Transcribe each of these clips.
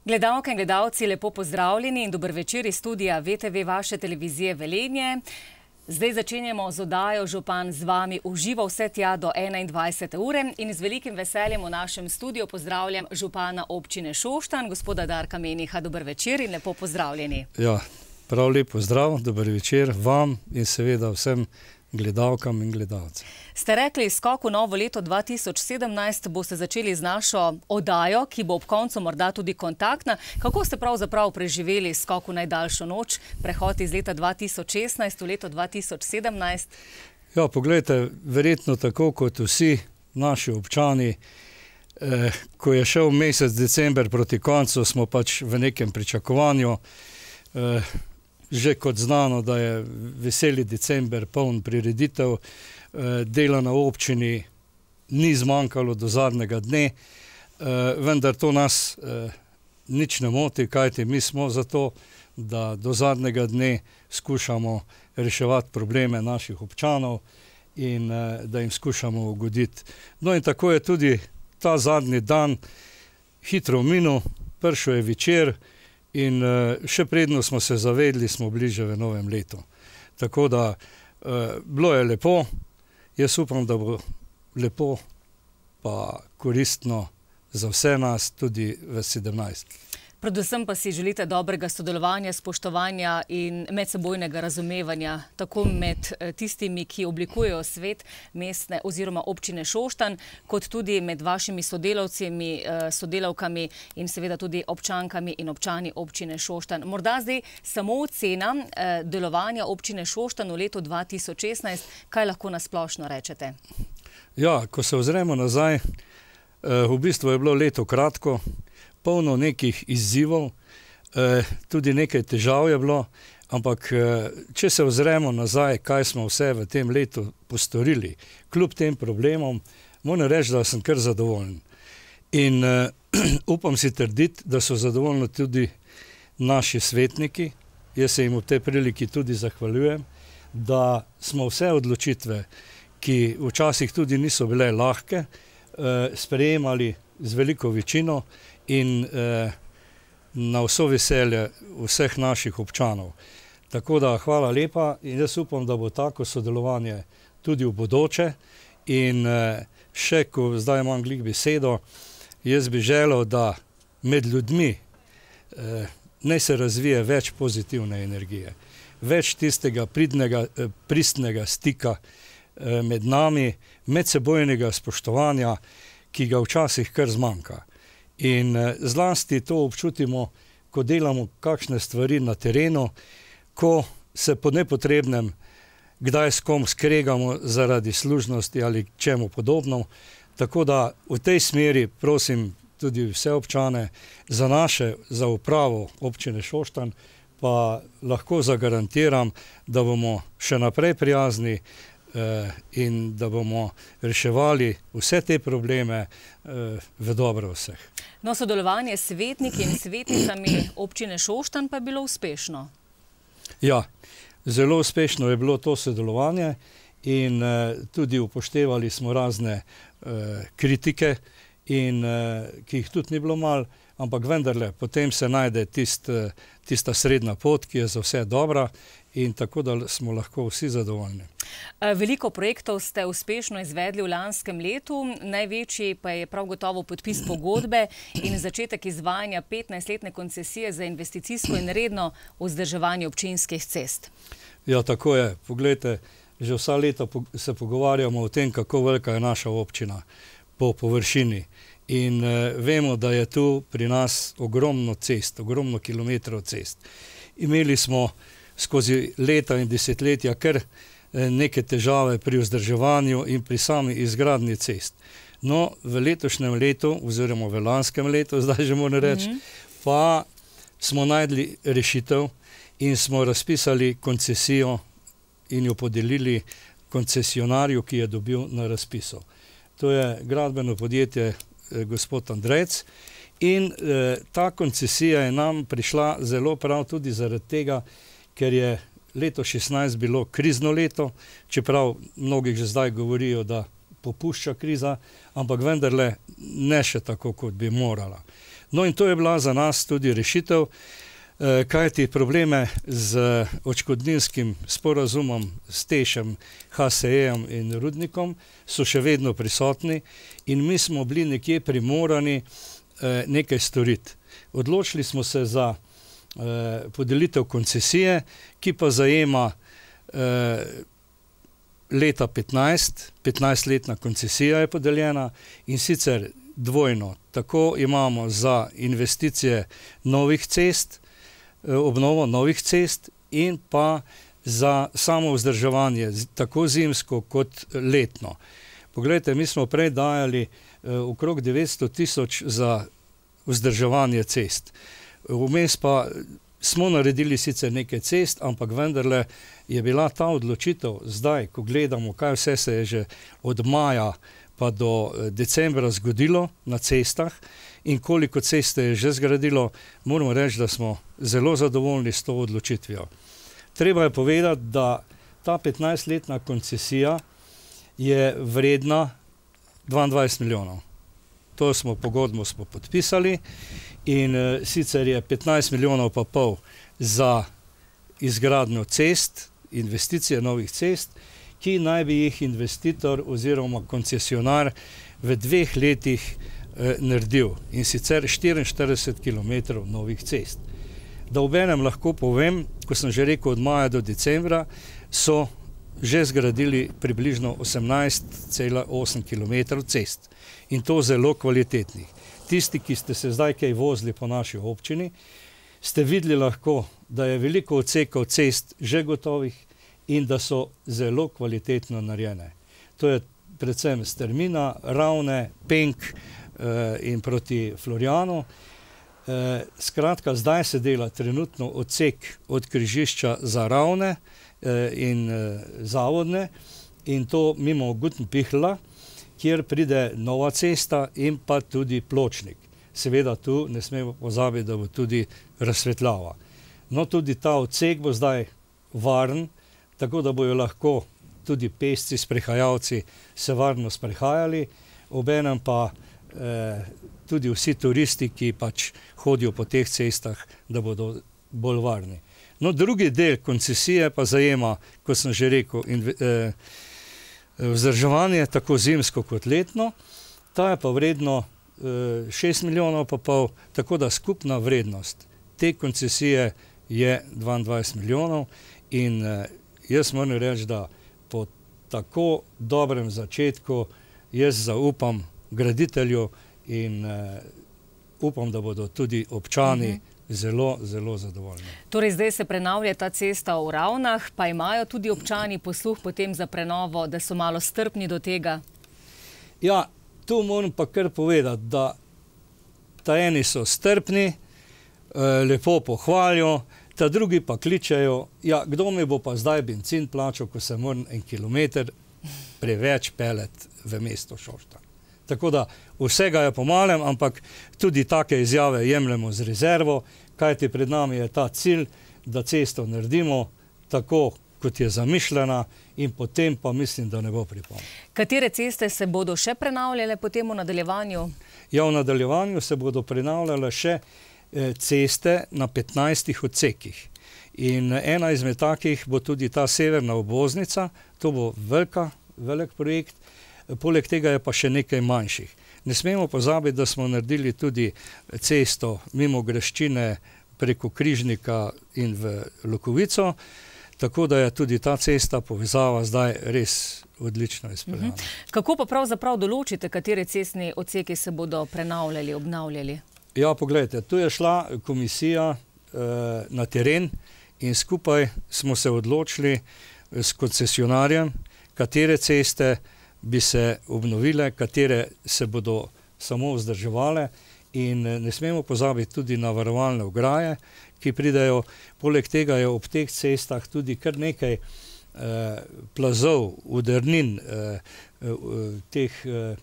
Gledalke in gledalci, lepo pozdravljeni in dober večer iz studija VTV vaše televizije Velenje. Zdaj začenjamo z oddajo Župan z vami uživa vse tja do 21. ure in z velikim veseljem v našem studiu pozdravljam župana občine Šoštanj, gospoda Darka Meniha. Dober večer in lepo pozdravljeni. Ja, prav lep pozdrav, dober večer vam in seveda vsem gledalkam in gledalcem. Ste rekli, skok v novo leto 2017 boste začeli z našo oddajo, ki bo ob koncu morda tudi kontaktna. Kako ste pravzaprav preživeli skok v najdaljšo noč, prehod iz leta 2016 v leto 2017? Ja, poglejte, verjetno tako kot vsi naši občani, ko je šel mesec december proti koncu, smo pač v nekem pričakovanju. Že kot znano, da je veseli december, poln prireditev, dela na občini ni zmanjkalo do zadnjega dne, vendar to nas nič ne moti, kajti mi smo zato, da do zadnjega dne skušamo reševati probleme naših občanov in da jim skušamo ugoditi. No in tako je tudi ta zadnji dan hitro minil, prišel je večer, in še predno smo se zavedli, smo bliže v novem letu. Tako da bilo je lepo, jaz upam, da bo lepo pa koristno za vse nas tudi v 17. Predvsem pa si želite dobrega sodelovanja, spoštovanja in medsebojnega razumevanja, tako med tistimi, ki oblikujejo svet mestne oziroma občine Šoštanj, kot tudi med vašimi sodelavcimi, sodelavkami in seveda tudi občankami in občani občine Šoštanj. Morda zdaj samo ocena delovanja občine Šoštanj v letu 2016, kaj lahko nasplošno rečete? Ja, ko se ozremo nazaj, v bistvu je bilo leto kratko, polno nekih izzivov, tudi nekaj težav je bilo, ampak če se ozremo nazaj, kaj smo vse v tem letu postorili, kljub tem problemom, moram reči, da sem kar zadovoljen. In upam si trditi, da so zadovoljni tudi naši svetniki, jaz se jim v tej priliki tudi zahvaljujem, da smo vse odločitve, ki včasih tudi niso bile lahke, sprejemali z veliko večino, in na vso veselje vseh naših občanov. Tako da hvala lepa in jaz upam, da bo tako sodelovanje tudi v bodoče in še, ko zdaj imam glih besedo, jaz bi želel, da med ljudmi naj se razvije več pozitivne energije, več tistega pristnega stika med nami, medsebojnega spoštovanja, ki ga včasih kar zmanjka. In zlasti to občutimo, ko delamo kakšne stvari na terenu, ko se po nepotrebnem kdaj s kom skregamo zaradi služnosti ali čemu podobno. Tako da v tej smeri prosim tudi vse občane za upravo občine Šoštanj, pa lahko zagarantiram, da bomo še naprej prijazni in da bomo reševali vse te probleme v dobro vseh. No, sodelovanje s svetniki in svetnicami občine Šoštanj pa je bilo uspešno. Ja, zelo uspešno je bilo to sodelovanje in tudi upoštevali smo razne kritike, in ki jih tudi ni bilo malo, ampak vendarle potem se najde tista srednja pot, ki je za vse dobra, in tako da smo lahko vsi zadovoljni. Veliko projektov ste uspešno izvedli v lanskem letu, največji pa je prav gotovo podpis pogodbe in začetek izvajanja 15-letne koncesije za investicijsko in redno vzdrževanje občinskih cest. Ja, tako je. Poglejte, že vsa leta se pogovarjamo o tem, kako velika je naša občina po površini. In vemo, da je tu pri nas ogromno cest, ogromno kilometrov cest. Imeli smo skozi leta in desetletja kar neke težave pri vzdrževanju in pri sami izgradnji cest. No, v letošnjem letu, oziroma v lanskem letu, zdaj že moram reči, pa smo najdli rešitev in smo razpisali koncesijo in jo podelili koncesionarju, ki je dobil na razpisu. To je gradbeno podjetje gospod Andrejc in ta koncesija je nam prišla zelo prav tudi zaradi tega, ker je leto 16 bilo krizno leto, čeprav mnogi že zdaj govorijo, da popušča kriza, ampak vendarle ne še tako, kot bi morala. No in to je bila za nas tudi rešitev, kajti probleme z odškodninskim sporazumom s Tešem, HSE-jem in Rudnikom so še vedno prisotni in mi smo bili nekje primorani nekaj storiti. Odločili smo se za podelitev koncesije, ki pa zajema leta 15-letna koncesija je podeljena in sicer dvojno. Tako imamo za investicije novih cest, obnovo novih cest in pa za samo vzdrževanje, tako zimsko kot letno. Poglejte, mi smo prej dajali okrog 900 tisoč za vzdrževanje cest. Vmes pa smo naredili sicer nekaj cest, ampak vendarle je bila ta odločitev zdaj, ko gledamo, kaj vse se je že od maja pa do decembra zgodilo na cestah in koliko ceste je že zgradilo, moramo reči, da smo zelo zadovoljni s to odločitvijo. Treba je povedati, da ta 15-letna koncesija je vredna 22 milijonov. To pogodbo smo podpisali in sicer je 15 milijonov pa pol za izgradnjo cest, investicije novih cest, ki naj bi jih investitor oziroma koncesionar v 2 letih naredil in sicer 44 km novih cest. Da obenem lahko povem, ko sem že rekel od maja do decembra, so že zgradili približno 18,8 km cest in to zelo kvalitetnih. Tisti, ki ste se zdaj kaj vozili po naši občini, ste videli lahko, da je veliko odsekov cest že gotovih in da so zelo kvalitetno narejene. To je predvsem Strmina, Ravne, Penk in proti Florjanu. Skratka, zdaj se dela trenutno odsek od križišča za Ravne in Zavodne in to mimo Gutenpihla, kjer pride nova cesta in pa tudi pločnik. Seveda tu ne smemo pozabiti, da bo tudi razsvetljava. No, tudi ta odsek bo zdaj varen, tako da bojo lahko tudi pešci, sprehajalci se varno sprehajali, obenem pa tudi vsi turisti, ki pač hodijo po teh cestah, da bodo bolj varni. No, drugi del koncesije pa zajema, kot sem že rekel, vzdrževanje tako zimsko kot letno. Ta je pa vredno 6 milijonov pa pol, tako da skupna vrednost te koncesije je 22 milijonov in jaz moram reči, da po tako dobrem začetku jaz zaupam graditelju in upam, da bodo tudi občani zelo, zelo zadovoljni. Torej, zdaj se prenavlja ta cesta v Ravnah, pa imajo tudi občani posluh potem za prenovo, da so malo strpni do tega? Ja, tu moram pa kar povedati, da ta eni so strpni, lepo pohvalijo, ta drugi pa kličejo, ja, kdo mi bo pa zdaj bencin plačal, ko se moram 1 kilometer preveč pelet v mesto Šoštanj. Tako da vsega je po malem, ampak tudi take izjave jemljemo z rezervo, kajti pred nami je ta cilj, da cesto naredimo tako, kot je zamišljena in potem pa mislim, da ne bo pripomb. Katere ceste se bodo še prenavljale potem v nadaljevanju? Ja, v nadaljevanju se bodo prenavljale še ceste na 15 odsekih. In ena izmed takih bo tudi ta severna obvoznica, to bo velik projekt, poleg tega je pa še nekaj manjših. Ne smemo pozabiti, da smo naredili tudi cesto mimo Greščine preko Križnika in v Lokovico, tako da je tudi ta cesta povezava zdaj res odlično izpeljana. Kako pa pravzaprav določite, katere cestni odseki se bodo prenavljali, obnavljali? Ja, pogledajte, tu je šla komisija na teren in skupaj smo se odločili s koncesionarjem, katere ceste bi se obnovile, katere se bodo samo vzdrževale in ne smemo pozabiti tudi na varovalne ograje, ki pridejo. Poleg tega je ob teh cestah tudi kar nekaj plazov, udarnin, teh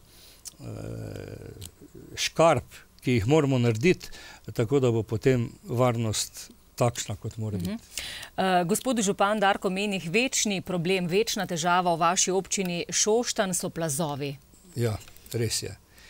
škarp, ki jih moramo narediti, tako da bo potem varnost takšna, kot mora biti. Gospod župan Darko Menih, večni problem, večna težava v vaši občini Šoštanj so plazovi. Ja, res je.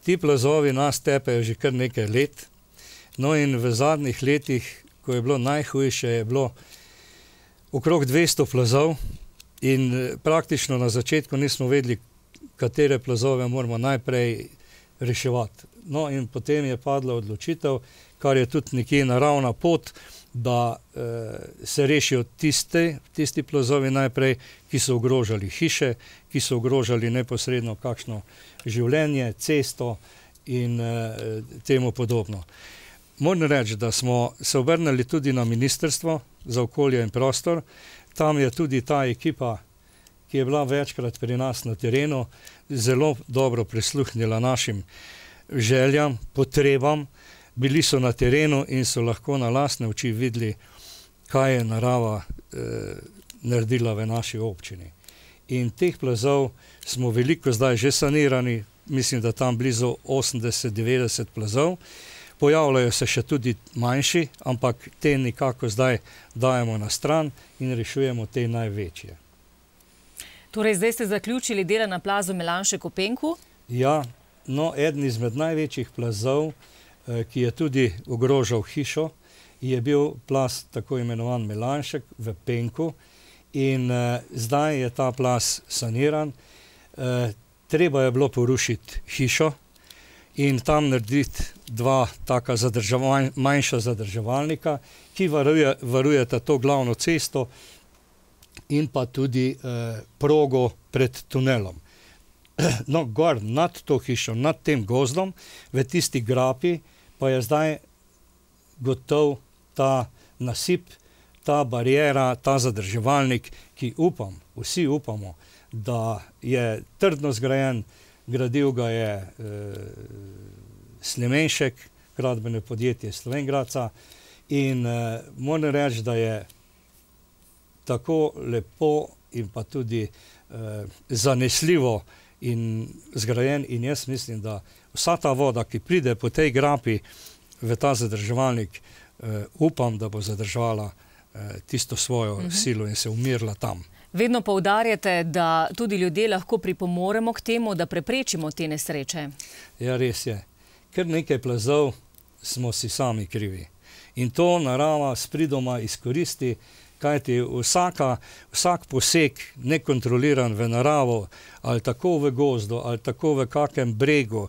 Ti plazovi nas tepejo že kar nekaj let. No in v zadnjih letih, ko je bilo najhujše, je bilo okrog 200 plazov in praktično na začetku nismo vedeli, katere plazove moramo najprej reševati. No in potem je padla odločitev, kar je tudi nekje naravna pot, da se rešijo tisti plazovi najprej, ki so ogrožali hiše, ki so ogrožali neposredno kakšno življenje, cesto in temu podobno. Moram reči, da smo se obrnili tudi na Ministrstvo za okolje in prostor. Tam je tudi ta ekipa, ki je bila večkrat pri nas na terenu, zelo dobro prisluhnila našim željam, potrebam. Bili so na terenu in so lahko na lastne oči videli, kaj je narava naredila v naši občini. In teh plazov smo veliko zdaj že sanirani, mislim, da tam blizu 80-90 plazov. Pojavljajo se še tudi manjši, ampak te nekako zdaj dajemo na stran in rešujemo te največje. Torej, zdaj ste zaključili dela na plazu Melanšek v Penku? Ja, no, eden izmed največjih plazov, ki je tudi ogrožal hišo, je bil plaz tako imenovan Melanšek v Penku in zdaj je ta plaz saniran. Treba je bilo porušiti hišo in tam narediti dva taka manjša zadrževalnika, ki varujeta to glavno cesto in pa tudi progo pred tunelom. No, gor nad to hišo, nad tem gozdom, v tisti grapi, pa je zdaj gotov ta nasip, ta barijera, ta zadrževalnik, ki vsi upamo, da je trdno zgrajen. Gradil ga je Slemenšek, gradbeno podjetje Slovengradca, in moram reči, da je tako lepo in pa tudi zanesljivo in zgrajen, in jaz mislim, da vsa ta voda, ki pride po tej grapi v ta zadrževalnik, upam, da bo zadržala tisto svojo silo in se umirila tam. Vedno poudarjate, da tudi ljudje lahko pripomoremo k temu, da preprečimo te nesreče. Ja, res je. Ker nekaj plazov smo si sami krivi. In to narava s pridoma izkoristi, kajti vsak poseg nekontroliran v naravo, ali tako v gozdu, ali tako v kakem bregu,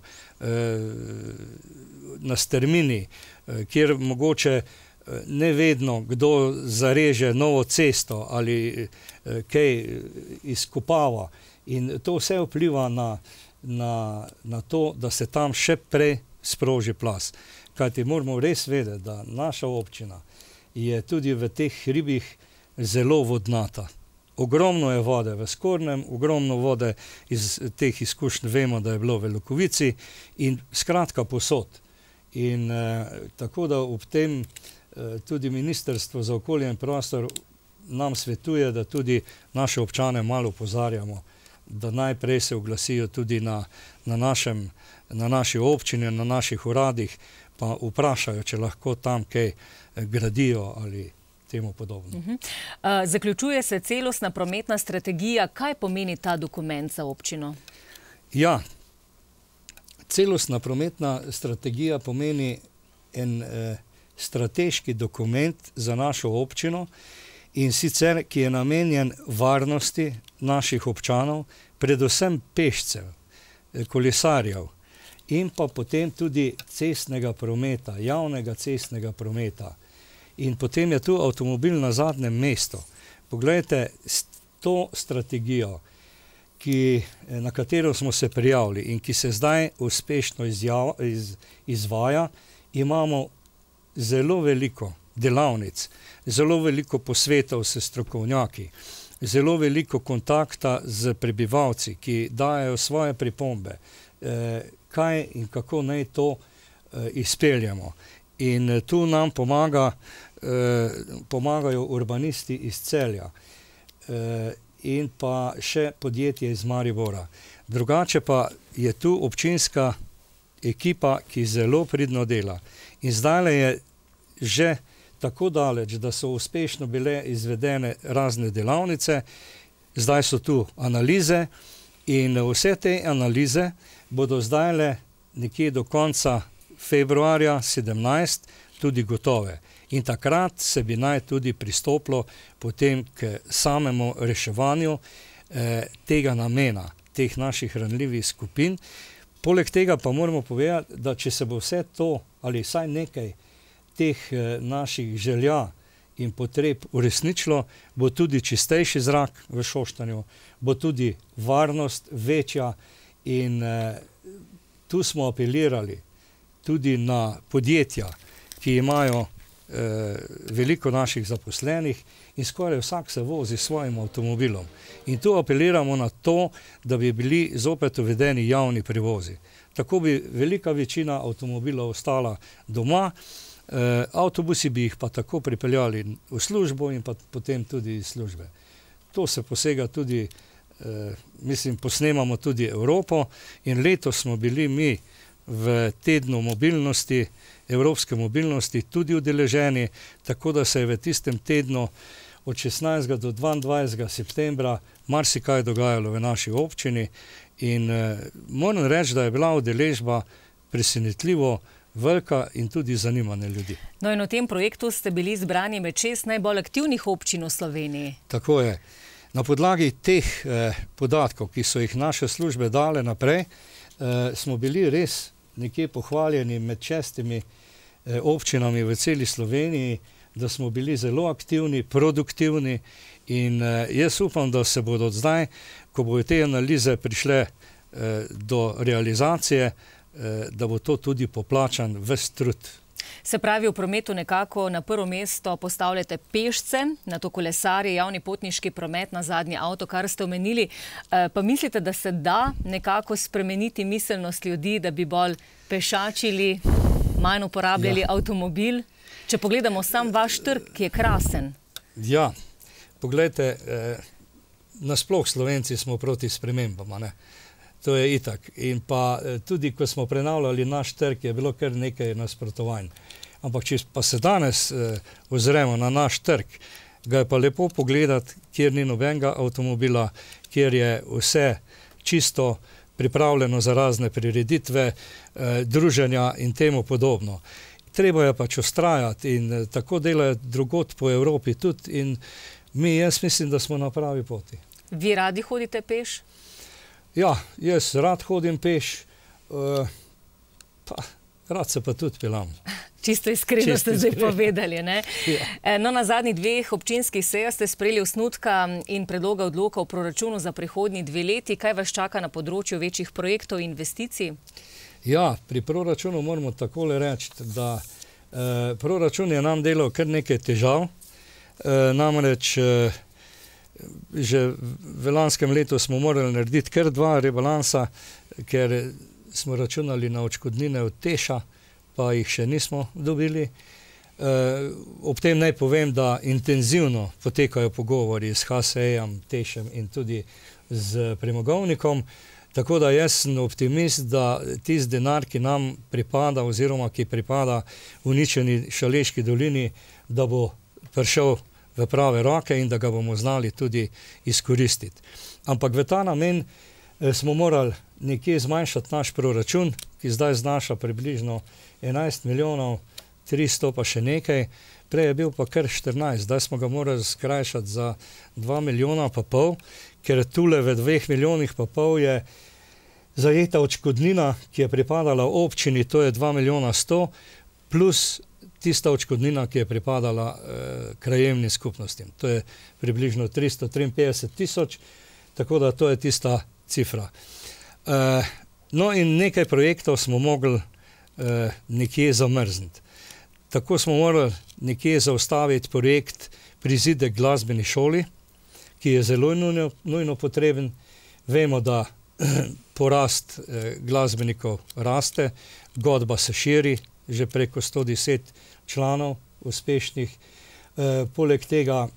na strmini, kjer mogoče ne vedno kdo zareže novo cesto ali kaj izkopava. In to vse vpliva na to, da se tam še prej sproži plaz. Kajti moramo res vedeti, da naša občina je tudi v teh hribih zelo vodnata. Ogromno je vode v Skornjem, ogromno vode iz teh izkušenj vemo, da je bilo v Lokovici in skratka posod. In tako da ob tem tudi Ministrstvo za okolje in prostor nam svetuje, da tudi naše občane malo opozarjamo, da najprej se oglasijo tudi na naši občini, na naših uradih, pa vprašajo, če lahko tam kaj gradijo ali temu podobno. Zaključuje se celostna prometna strategija. Kaj pomeni ta dokument za občino? Ja, celostna prometna strategija pomeni en strateški dokument za našo občino, in sicer, ki je namenjen varnosti naših občanov, predvsem pešcev, kolesarjev in pa potem tudi cestnega prometa, javnega cestnega prometa. In potem je tu avtomobil na zadnjem mestu. Poglejte, s to strategijo, na katero smo se prijavili in ki se zdaj uspešno izvaja, imamo zelo veliko delavnic, zelo veliko posvetov s strokovnjaki, zelo veliko kontakta z prebivalci, ki dajo svoje pripombe, kaj in kako naj to izpeljemo. In tu nam pomagajo urbanisti iz Celja in pa še podjetje iz Maribora. Drugače pa je tu občinska ekipa, ki zelo pridno dela. In zdaj je že tako daleč, da so uspešno bile izvedene razne delavnice, zdaj so tu analize in vse te analize bodo zdaj nekje do konca februarja 17 tudi gotove. In takrat se bi naj tudi pristopilo potem k samemu reševanju tega namena, teh naših ranljivih skupin. Poleg tega pa moramo povedati, da če se bo vse to ali vsaj nekaj teh naših želja in potreb uresničilo, bo tudi čistejši zrak v Šoštanju, bo tudi varnost večja in tu smo apelirali tudi na podjetja, ki imajo veliko naših zaposlenih in skoraj vsak se vozi s svojim avtomobilom. In tu apeliramo na to, da bi bili zopet uvedeni javni prevozi. Tako bi velika večina avtomobilov ostala doma, avtobusi bi jih pa tako pripeljali v službo in pa potem tudi iz službe. To se posega tudi, posnemamo tudi Evropo in letos smo bili mi v tednu mobilnosti, evropske mobilnosti tudi udeleženi, tako da se je v tistem tednu od 16. do 22. septembra marsikaj dogajalo v naši občini in moram reči, da je bila udeležba presenetljivo velika in tudi zanimanje ljudi. No in v tem projektu ste bili izbrani med 6 najbolj aktivnih občin v Sloveniji. Tako je. Na podlagi teh podatkov, ki so jih naše službe dale naprej, smo bili res nekje pohvaljeni med 6 občinami v celi Sloveniji, da smo bili zelo aktivni, produktivni in jaz upam, da se bodo zdaj, ko bodo te analize prišle do realizacije, da bo to tudi poplačan ves trud. Se pravi, v prometu nekako na prvo mesto postavljate pešce, nato kolesarje, javni potniški promet, na zadnji avto, kar ste omenili. Pa mislite, da se da nekako spremeniti miselnost ljudi, da bi bolj pešačili, manj uporabljali avtomobil? Če pogledamo sam vaš trg, ki je krasen. Ja, poglejte, nasploh Slovenci smo proti spremembam, ne? To je itak. In pa tudi, ko smo prenavljali naš trg, je bilo kar nekaj nasprotovanj. Ampak če pa se danes ozremo na naš trg, ga je pa lepo pogledati, kjer ni nobenega avtomobila, kjer je vse čisto pripravljeno za razne prireditve, druženja in temu podobno. Treba je pač vztrajati in tako delajo drugod po Evropi tudi in jaz mislim, da smo na pravi poti. Vi radi hodite peš? Ja, jaz rad hodim peš, rad se pa tudi pelam. Čisto iskreno ste zdaj povedali, ne? Ja. No, na zadnjih 2 občinskih sejah ste sprejeli osnutka in predloga odloka o proračunu za prihodnji 2 leti. Kaj vas čaka na področju večjih projektov in investicij? Ja, pri proračunu moramo takole reči, da proračun je nam delal kar nekaj težav, namreč že v lanskem letu smo morali narediti kar 2 rebalansa, ker smo računali na odškodnine od Teša, pa jih še nismo dobili. Ob tem naj povem, da intenzivno potekajo pogovori s HSE-jem, Tešem in tudi z premogovnikom, tako da jaz sem optimist, da tisti denar, ki nam pripada oziroma ki pripada uničeni Šaleški dolini, da bo prišel v prave roke in da ga bomo znali tudi izkoristiti. Ampak v ta namen smo morali nekje zmanjšati naš proračun, ki zdaj znaša približno 11 milijonov 300 pa še nekaj, prej je bil pa kar 14, zdaj smo ga morali skrajšati za 2 milijona pa pol, ker tule v 2 milijonih pa pol je zajeta odškodnina, ki je pripadala občini, to je 2 milijona 100, plus tista odškodnina, ki je pripadala krajevnim skupnostim. To je približno 353 tisoč, tako da to je tista cifra. No in nekaj projektov smo mogli nekje zamrzniti. Tako smo morali nekje zaustaviti projekt Prizidek glasbeni šoli, ki je zelo nujno potreben. Vemo, da porast glasbenikov raste, godba se širi, že preko 110 članov uspešnih. Poleg tega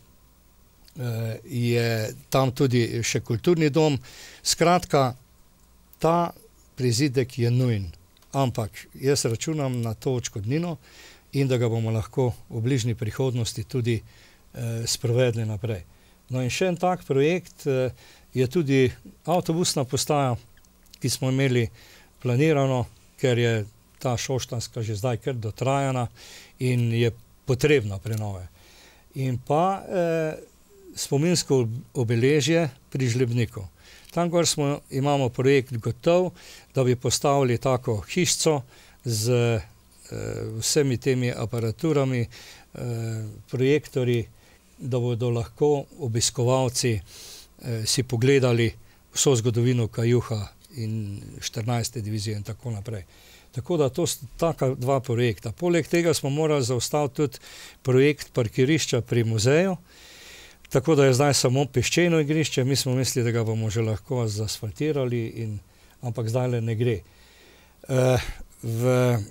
je tam tudi še kulturni dom. Skratka, ta prizidek je nujen, ampak jaz računam na to odškodnino in da ga bomo lahko v bližnji prihodnosti tudi sprovedli naprej. No in še en tak projekt je tudi avtobusna postaja, ki smo imeli planirano, ker je ta šoštanska že zdaj kar dotrajana in je potrebna prenove. In pa spominsko obeležje pri Žlebniku. Tam, kjer imamo projekt gotov, da bi postavili tako hišco z vsemi temi aparaturami, projektorji, da bodo lahko obiskovalci si pogledali vso zgodovino Kajuha in 14. divizije in tako naprej. Tako da to sta taka dva projekta. Poleg tega smo morali zaustaviti tudi projekt parkirišča pri muzeju, tako da je zdaj samo peščeno igrišče. Mi smo mislili, da ga bomo že lahko zasfaltirali, ampak zdaj ne gre. V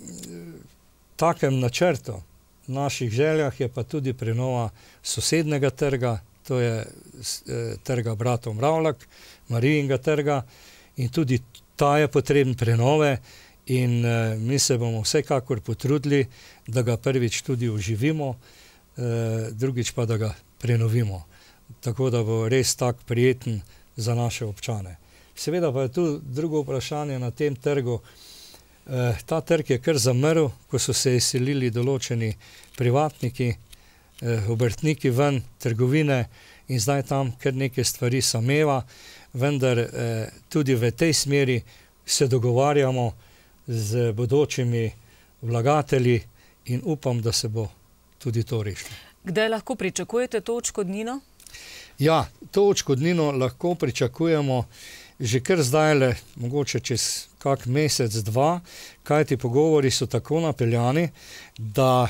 takem načrtu naših željah je pa tudi prenova sosednjega trga, to je trga bratov Mravljak, Marijinega trga, in tudi ta je potreben prenove in mi se bomo vsekakor potrudili, da ga prvič tudi oživimo, drugič pa, da ga prenovimo. Tako da bo res tak prijeten za naše občane. Seveda pa je tu drugo vprašanje na tem trgu. Ta trg je kar zamrl, ko so se izselili določeni privatniki, obrtniki ven, trgovine, in zdaj tam kar neke stvari sameva, vendar tudi v tej smeri se dogovarjamo z bodočimi vlagatelji in upam, da se bo tudi to rešilo. Kdaj lahko pričakujete to odškodnino? Ja, to odškodnino lahko pričakujemo že kar zdajle, mogoče čez kak mesec, dva, kajti pogovori so tako napeljani, da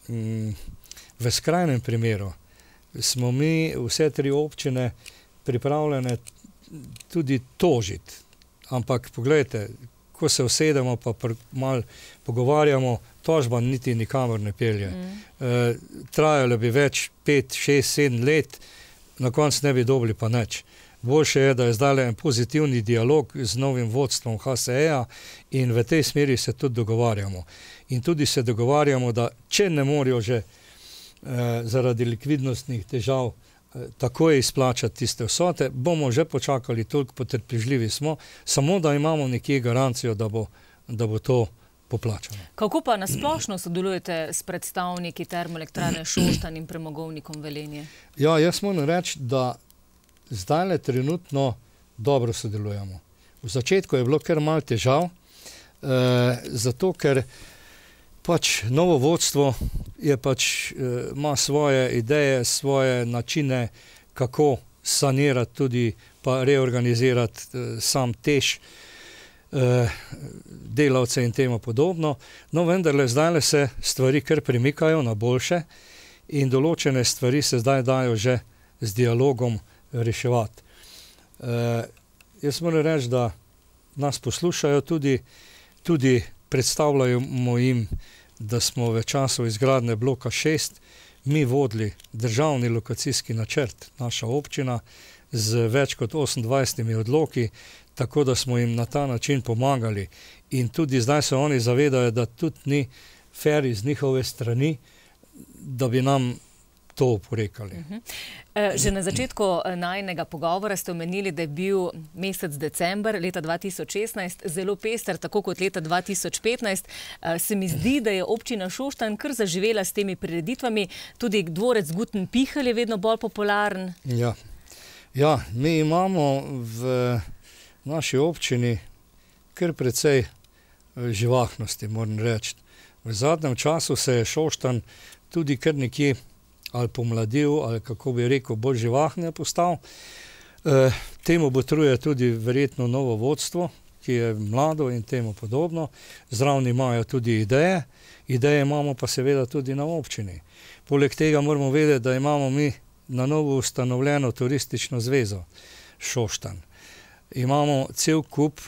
v skrajnem primeru smo mi vse tri občine pripravljene tudi tožiti. Ampak pogledajte, ko se usedemo pa malo pogovarjamo, tožba niti nikamor ne pelje. Trajalo bi več 5, 6, 7 let, na koncu ne bi dobili pa nič. Boljše je, da je zdaj en pozitivni dialog z novim vodstvom HSE-ja in v tej smeri se tudi dogovarjamo. In tudi se dogovarjamo, da če ne morajo že zaradi likvidnostnih težav takoj izplačati tiste vsote, bomo že počakali, toliko potrpežljivi smo, samo da imamo nekje garancijo, da bo to poplačano. Kako pa nasplošno sodelujete s predstavniki Termoelektrarne Šoštanj in Premogovnikom Velenje? Ja, jaz moram reči, da zdajle trenutno dobro sodelujemo. V začetku je bilo kar malo težav, zato ker pač novo vodstvo je pač ima svoje ideje, svoje načine, kako sanirati tudi pa reorganizirati sam TEŠ, delavce in temu podobno. No, vendarle zdajle se stvari kar premikajo na boljše in določene stvari se zdaj dajo že z dialogom reševati. Jaz moram reči, da nas poslušajo, tudi predstavljamo jim, da smo v času izgradnje bloka 6 mi vodili državni lokacijski načrt, naša občina, z več kot 28 odloki, tako da smo jim na ta način pomagali. In tudi zdaj se oni zavedajo, da tudi ni fair iz njihove strani, da bi nam to oporekali. Že na začetku najinega pogovora ste omenili, da je bil mesec december leta 2016 zelo pester, tako kot leta 2015. Se mi zdi, da je občina Šoštanj kar zaživela s temi prireditvami. Tudi dvorec Guten Pihel je vedno bolj popularen. Ja, mi imamo v naši občini kar precej živahnosti, moram reči. V zadnjem času se je Šoštanj tudi kar nekje ali pomladil, ali kako bi rekel, bolj živahne postal. Temu botruje tudi verjetno novo vodstvo, ki je mlado in temu podobno. Zraven imajo tudi ideje. Ideje imamo pa seveda tudi na občini. Poleg tega moramo vedeti, da imamo mi na novo ustanovljeno turistično zvezo Šoštanj. Imamo cel kup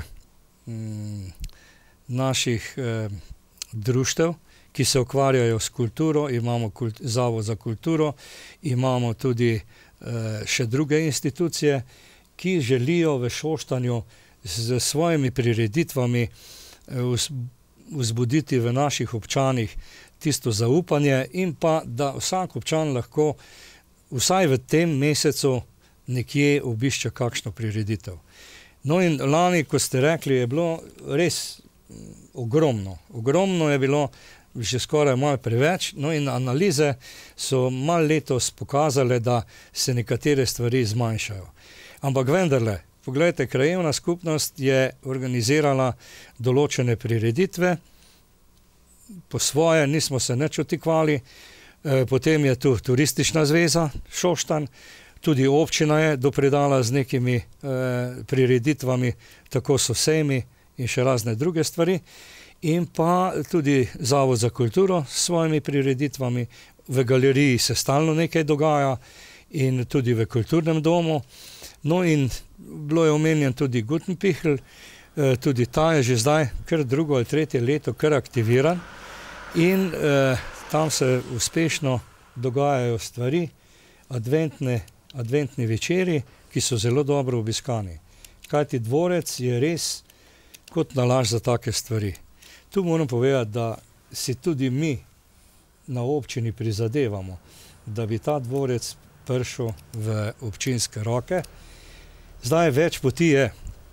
naših društev, ki se ukvarjajo s kulturo, imamo Zavod za kulturo, imamo tudi še druge institucije, ki želijo v Šoštanju s svojimi prireditvami vzbuditi v naših občanih tisto zaupanje in pa, da vsak občan lahko vsaj v tem mesecu nekje obišče kakšno prireditev. No in lani, ko ste rekli, je bilo res ogromno. Ogromno je bilo, že skoraj malo preveč, no in analize so malo letos pokazale, da se nekatere stvari zmanjšajo. Ampak vendarle, poglejte, krajevna skupnost je organizirala določene prireditve, po svoje, nismo se nič otikvali, potem je tu Turistična zveza Šoštanj, tudi občina je dopredala z nekimi prireditvami, tako so sejmi in še razne druge stvari, in pa tudi Zavod za kulturo s svojimi prireditvami, v galeriji se stalno nekaj dogaja in tudi v kulturnem domu. No in bilo je omenjen tudi Gutenpichel, tudi ta je že zdaj kar drugo ali tretje leto kar aktiviran in tam se uspešno dogajajo stvari, adventni večeri, ki so zelo dobro obiskani. Kajti dvorec je res kot nalašč za take stvari. Tu moram povedati, da si tudi mi na občini prizadevamo, da bi ta dvorec prišel v občinske roke. Zdaj več poti je.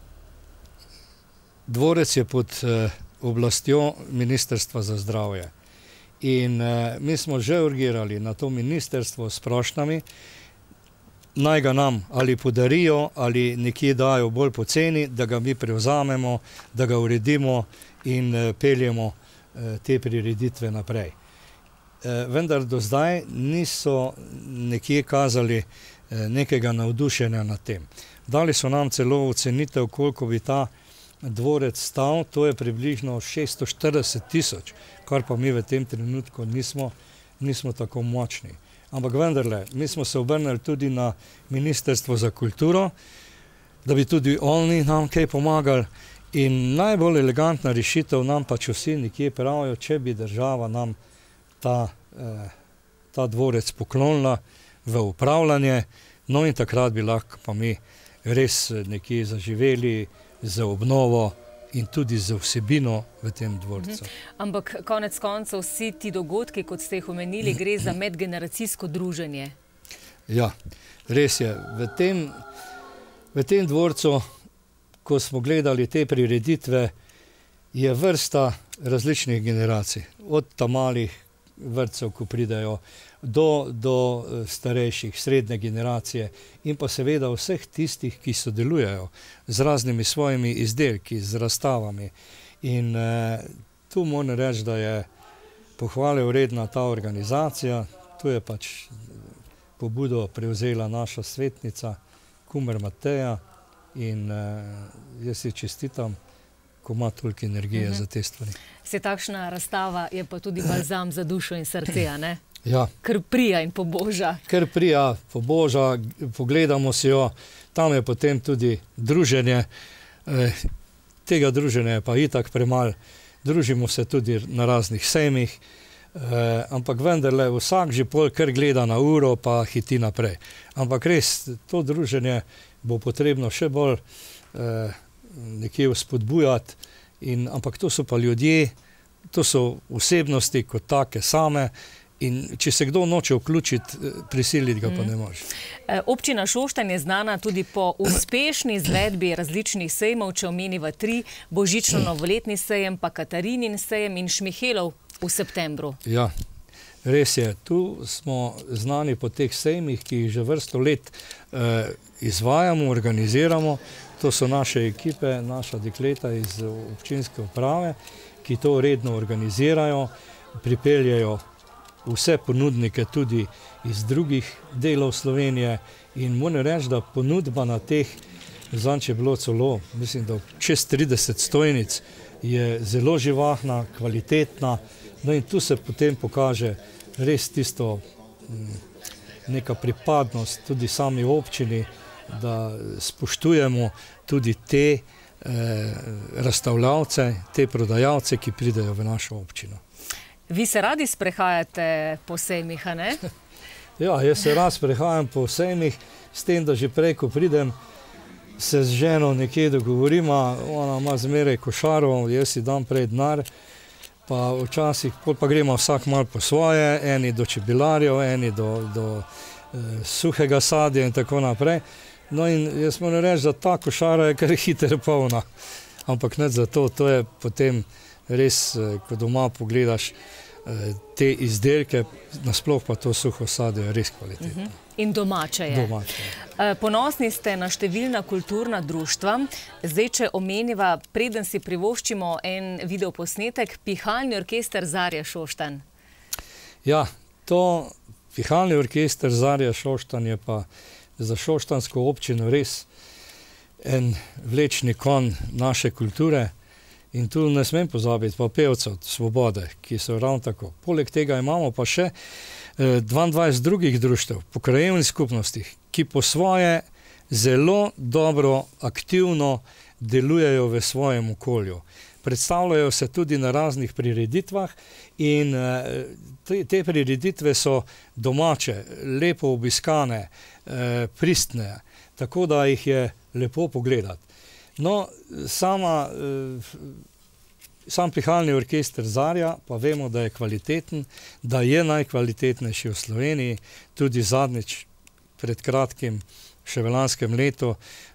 Dvorec je pod oblastjo Ministrstva za zdravje. In mi smo že urgirali na to ministrstvo s prošnjami, naj ga nam ali podarijo ali nekje dajo bolj poceni, da ga mi prevzamemo, da ga uredimo in peljemo te prireditve naprej. Vendar do zdaj niso nekje kazali nekega navdušenja nad tem. Dali so nam celo ocenitev, koliko bi ta dvorec stal, to je približno 640 000, kar pa mi v tem trenutku nismo tako močni. Ampak vendarle, mi smo se obrnili tudi na Ministrstvo za kulturo, da bi tudi oni nam kaj pomagali. In najbolj elegantna rešitev nam pač vsi nekje pravijo, če bi država nam ta dvorec poklonila v upravljanje, no in takrat bi lahko pa mi res nekje zaživeli z obnovo in tudi z vsebino v tem dvorcu. Ampak konec koncev vsi ti dogodki, kot ste jih omenili, gre za medgeneracijsko druženje. Ja, res je. V tem dvorcu, ko smo gledali te prireditve, je vrsta različnih generacij. Od malih vrtcev, ko pridejo, do starejših, srednje generacije in pa seveda vseh tistih, ki sodelujejo z raznimi svojimi izdelki, z razstavami. In tu moram reči, da je pohvale vredna ta organizacija. Tu je pač pobudo prevzela naša svetnica, kumer Mateja, in jaz si čestitam, ko ima toliko energije za te stvari. Se takšna razstava je pa tudi balzam za dušo in srce, a ne? Ja. Ker prija in poboža. Ker prija, poboža, pogledamo si jo, tam je potem tudi druženje. Tega druženja je pa itak premalo. Družimo se tudi na raznih sejmih, ampak vendarle vsak že pol kar gleda na uro pa hiti naprej. Ampak res, to druženje bo potrebno še bolj nekje vzpodbujati, ampak to so pa ljudje, to so osebnosti kot take same, in če se kdo noče vključiti, prisiliti ga pa ne može. Občina Šoštanj je znana tudi po uspešni izvedbi različnih sejmov, če omeniva 3, božično-novoletni sejem, pa Katarinin sejem in Šmihelov v septembru. Ja, res je. Tu smo znani po teh sejmih, ki jih že vrsto let izvajamo, organiziramo. To so naše ekipe, naša dekleta iz občinske uprave, ki to redno organizirajo, pripeljejo vse ponudnike tudi iz drugih delov Slovenije in moram reči, da ponudba na teh, zanj je bilo celo, mislim, da čez 30 stojnic, je zelo živahna, kvalitetna, no in tu se potem pokaže res tisto neka pripadnost tudi sami občini, da spoštujemo tudi te razstavljavce, te prodajalce, ki pridejo v našo občino. Vi se radi sprehajate po sejmih, a ne? Ja, jaz se rad sprehajam po sejmih, s tem, da že prej, ko pridem, se z ženo nekje dogovorimo, ona ima zmeraj košaro, jaz si dam prej denar, pa včasih pa gremo vsak malo po svoje, eni do čebelarjev, eni do suhega sadja in tako naprej. No in jaz moram reči, da ta košara je kar hitro polna. ampak ne zato, to je potem res, ko doma pogledaš te izdelke, nasploh pa to suho sadje je res kvalitetno. In domače je. Ponosni ste na številna kulturna društva. Zdaj, če omeniva, preden si privoščimo en videoposnetek, Pihalni orkester Zarja Šoštanj. Ja, to Pihalni orkester Zarja Šoštanj je pa za šoštanjsko občino res en vlečni konj naše kulture. In tu ne smem pozabiti pa pevcev Svobode, ki so ravno tako. Poleg tega imamo pa še 22 drugih društev po krajevnih skupnostih, ki po svoje zelo dobro, aktivno delujejo v svojem okolju. Predstavljajo se tudi na raznih prireditvah in te prireditve so domače, lepo obiskane, pristne, tako da jih je lepo pogledati. No, sam Pihalni orkester Zarja pa vemo, da je kvaliteten, da je najkvalitetnejši v Sloveniji, tudi zadnjič pred kratkim, še v lanskem letu,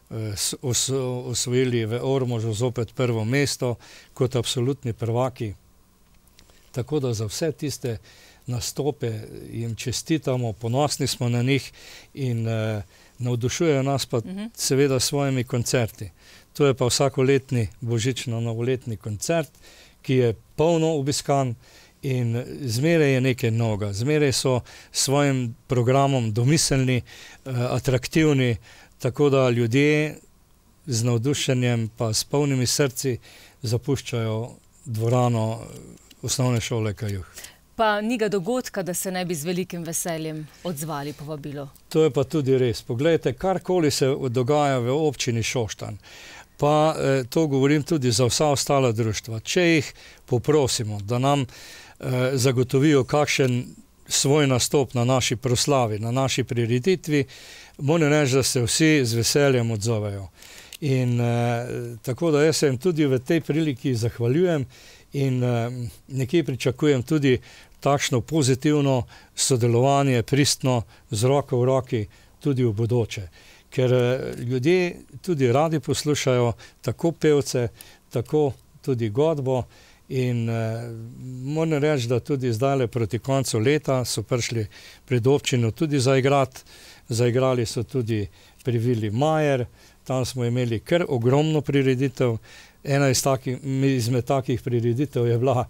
osvojili v Ormožu zopet prvo mesto kot absolutni prvaki. Tako da za vse tiste nastope jim čestitamo, ponosni smo na njih in navdušujejo nas pa seveda s svojimi koncerti. To je pa vsakoletni božično-novoletni koncert, ki je polno obiskan in zmeraj je nekaj novega. Zmeraj so s svojim programom domiselni, atraktivni, tako da ljudje z navdušenjem pa s polnimi srci zapuščajo dvorano osnovne šole Kajuh. Pa ni ga dogodka, da se ne bi z velikim veseljem odzvali povabilo. To je pa tudi res. Poglejte, karkoli se dogaja v občini Šoštanj, pa to govorim tudi za vsa ostala društva. Če jih poprosimo, da nam zagotovijo kakšen svoj nastop na naši proslavi, na naši prireditvi, moram reči, da se vsi z veseljem odzovejo. In tako da jaz se jim tudi v tej priliki zahvaljujem in nekje pričakujem tudi takšno pozitivno sodelovanje, pristno, z roko v roki, tudi v bodoče. Ker ljudje tudi radi poslušajo tako pevce, tako tudi godbo in moram reči, da tudi zdajle proti koncu leta so prišli pred občino tudi zaigrati. Zaigrali so tudi pri Vili Majer, tam smo imeli kar ogromno prireditev. Ena izmed takih prireditev je bila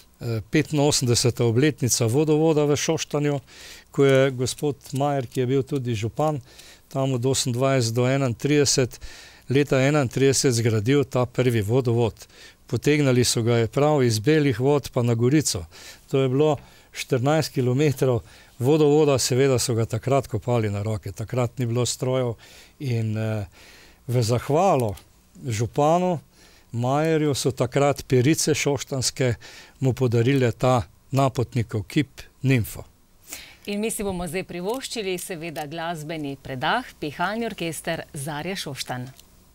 85. obletnica vodovoda v Šoštanju, ko je gospod Majer, ki je bil tudi župan, tam od 28 do 31, leta 31 zgradil ta prvi vodovod. Potegnali so ga je prav iz Belih vod pa na Gorico. To je bilo 14 kilometrov vodovoda, seveda so ga takrat kopali na roke, takrat ni bilo strojev in v zahvalo županu Majerju so takrat Perice šoštanske mu podarile ta napotnikov kip Nimfo. In mi si bomo zdaj privoščili seveda glasbeni predah, Pihalni orkester Zarja Šoštanj.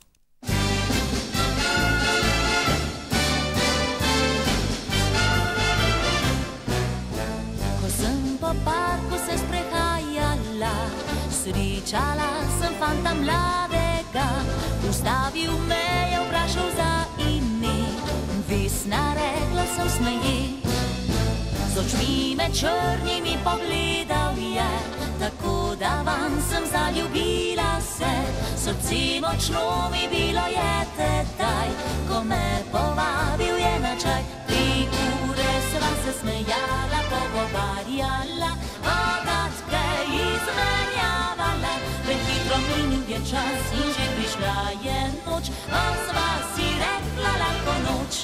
Ko sem po parku se sprehajala, srečala sem fanta mladega, ustavil me je, vprašal za ime, Vesna, rekla sem smeje. Z očmi me črnimi pogledal je, tako da van sem zaljubila se. Srce močno mi bilo je tedaj, ko me povabil je na čaj. 3 ure sva se smejala, pogovarjala, podatke izmenjavala. Prehitro minil je čas in že prišla je noč, pa sva si rekla lahko noč.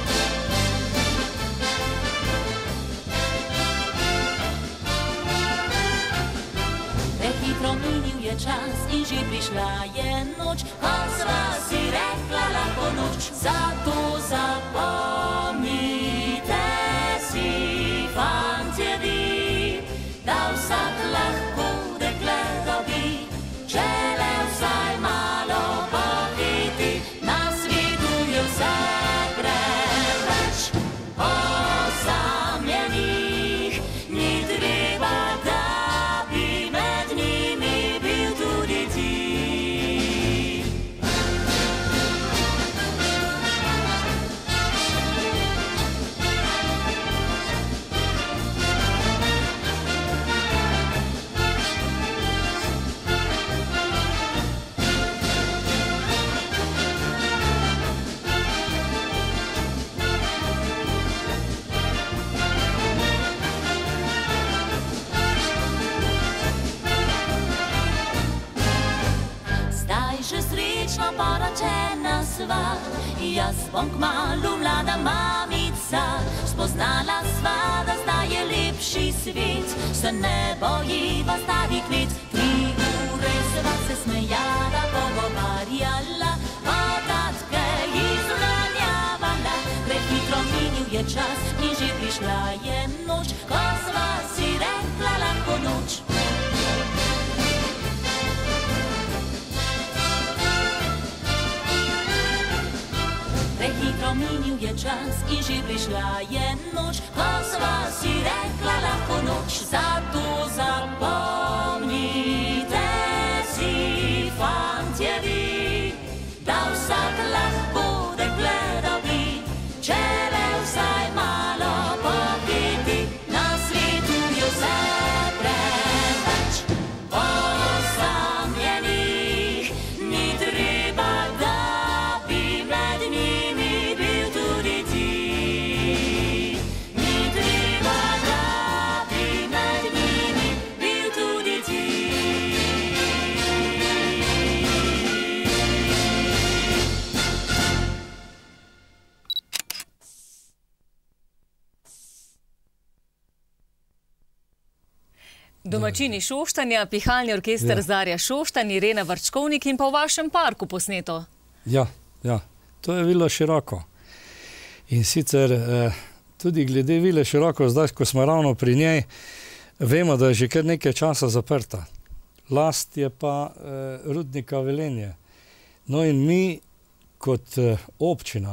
Prehitro minil je čas in že prišla je noč, pa sva si rekla lahko noč. Zato zapomnite si, fantje vi, da vsak lahko dekle dobi, če le vsaj malo pohiti. Na svetu je vse preveč osamljenih, ni treba, da bi med njimi bil tudi ti. poročena sva, jaz bom kmalu mlada mamica. Spoznala sva, da zdaj je lepši svet, se ne bojiva starih let. 3 ure sva se smejala, pogovarjala, podatke izmenjavala. Prehitro minil je čas in že prišla je noč, ko sva si rekla lahko noč. Prehitro minil je čas in že prišla je noč, ko sva si rekla lahko noč. Zato zapomnite si, fantje vi, da vsak lahko dekle dobi, če le vsaj malo pohiti. Na svetu je vse preveč osamljenih, ni treba, da bi med njimi bil tudi ti. Ni treba, da bi med njimi bil tudi ti. Domačini Šoštanja, pihalni orkester Zarja Šoštanj, Irena Vrčkovnik in pa v vašem parku posneto. Ja, to je Vila Široko. In sicer tudi glede Vile Široko, zdaj, ko smo ravno pri njej, vemo, da je že kar nekaj časa zaprta. Last je pa Rudnika Velenje. No in mi kot občina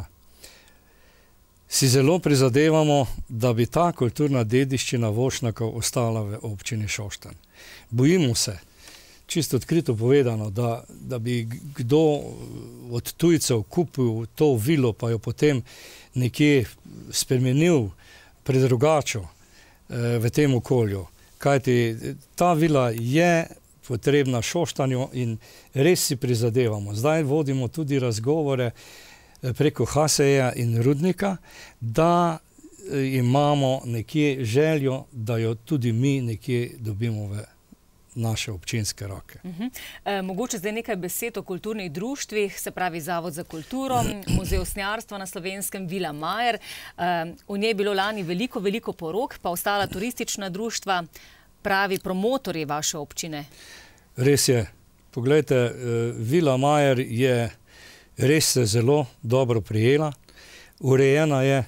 si zelo prizadevamo, da bi ta kulturna dediščina Vošnjakov ostala v občini Šoštanj. Bojimo se, čisto odkrito povedano, da bi kdo od tujcev kupil to vilo, pa jo potem nekje spremenil predrugačo v tem okolju. Kajti ta vila je potrebna Šoštanju in res si prizadevamo. Zdaj vodimo tudi razgovore preko HSE-ja in Rudnika, da imamo nekje željo, da jo tudi mi nekje dobimo v naše občinske roke. Mogoče zdaj nekaj besed o kulturnih društvih, se pravi Zavod za kulturo, Muzej usnjarstva na Slovenskem, Vila Majer. V njej je bilo lani veliko porok, pa ostala turistična društva, pravi promotorji vaše občine. Res je. Poglejte, Vila Majer je res se zelo dobro prijela, urejena je,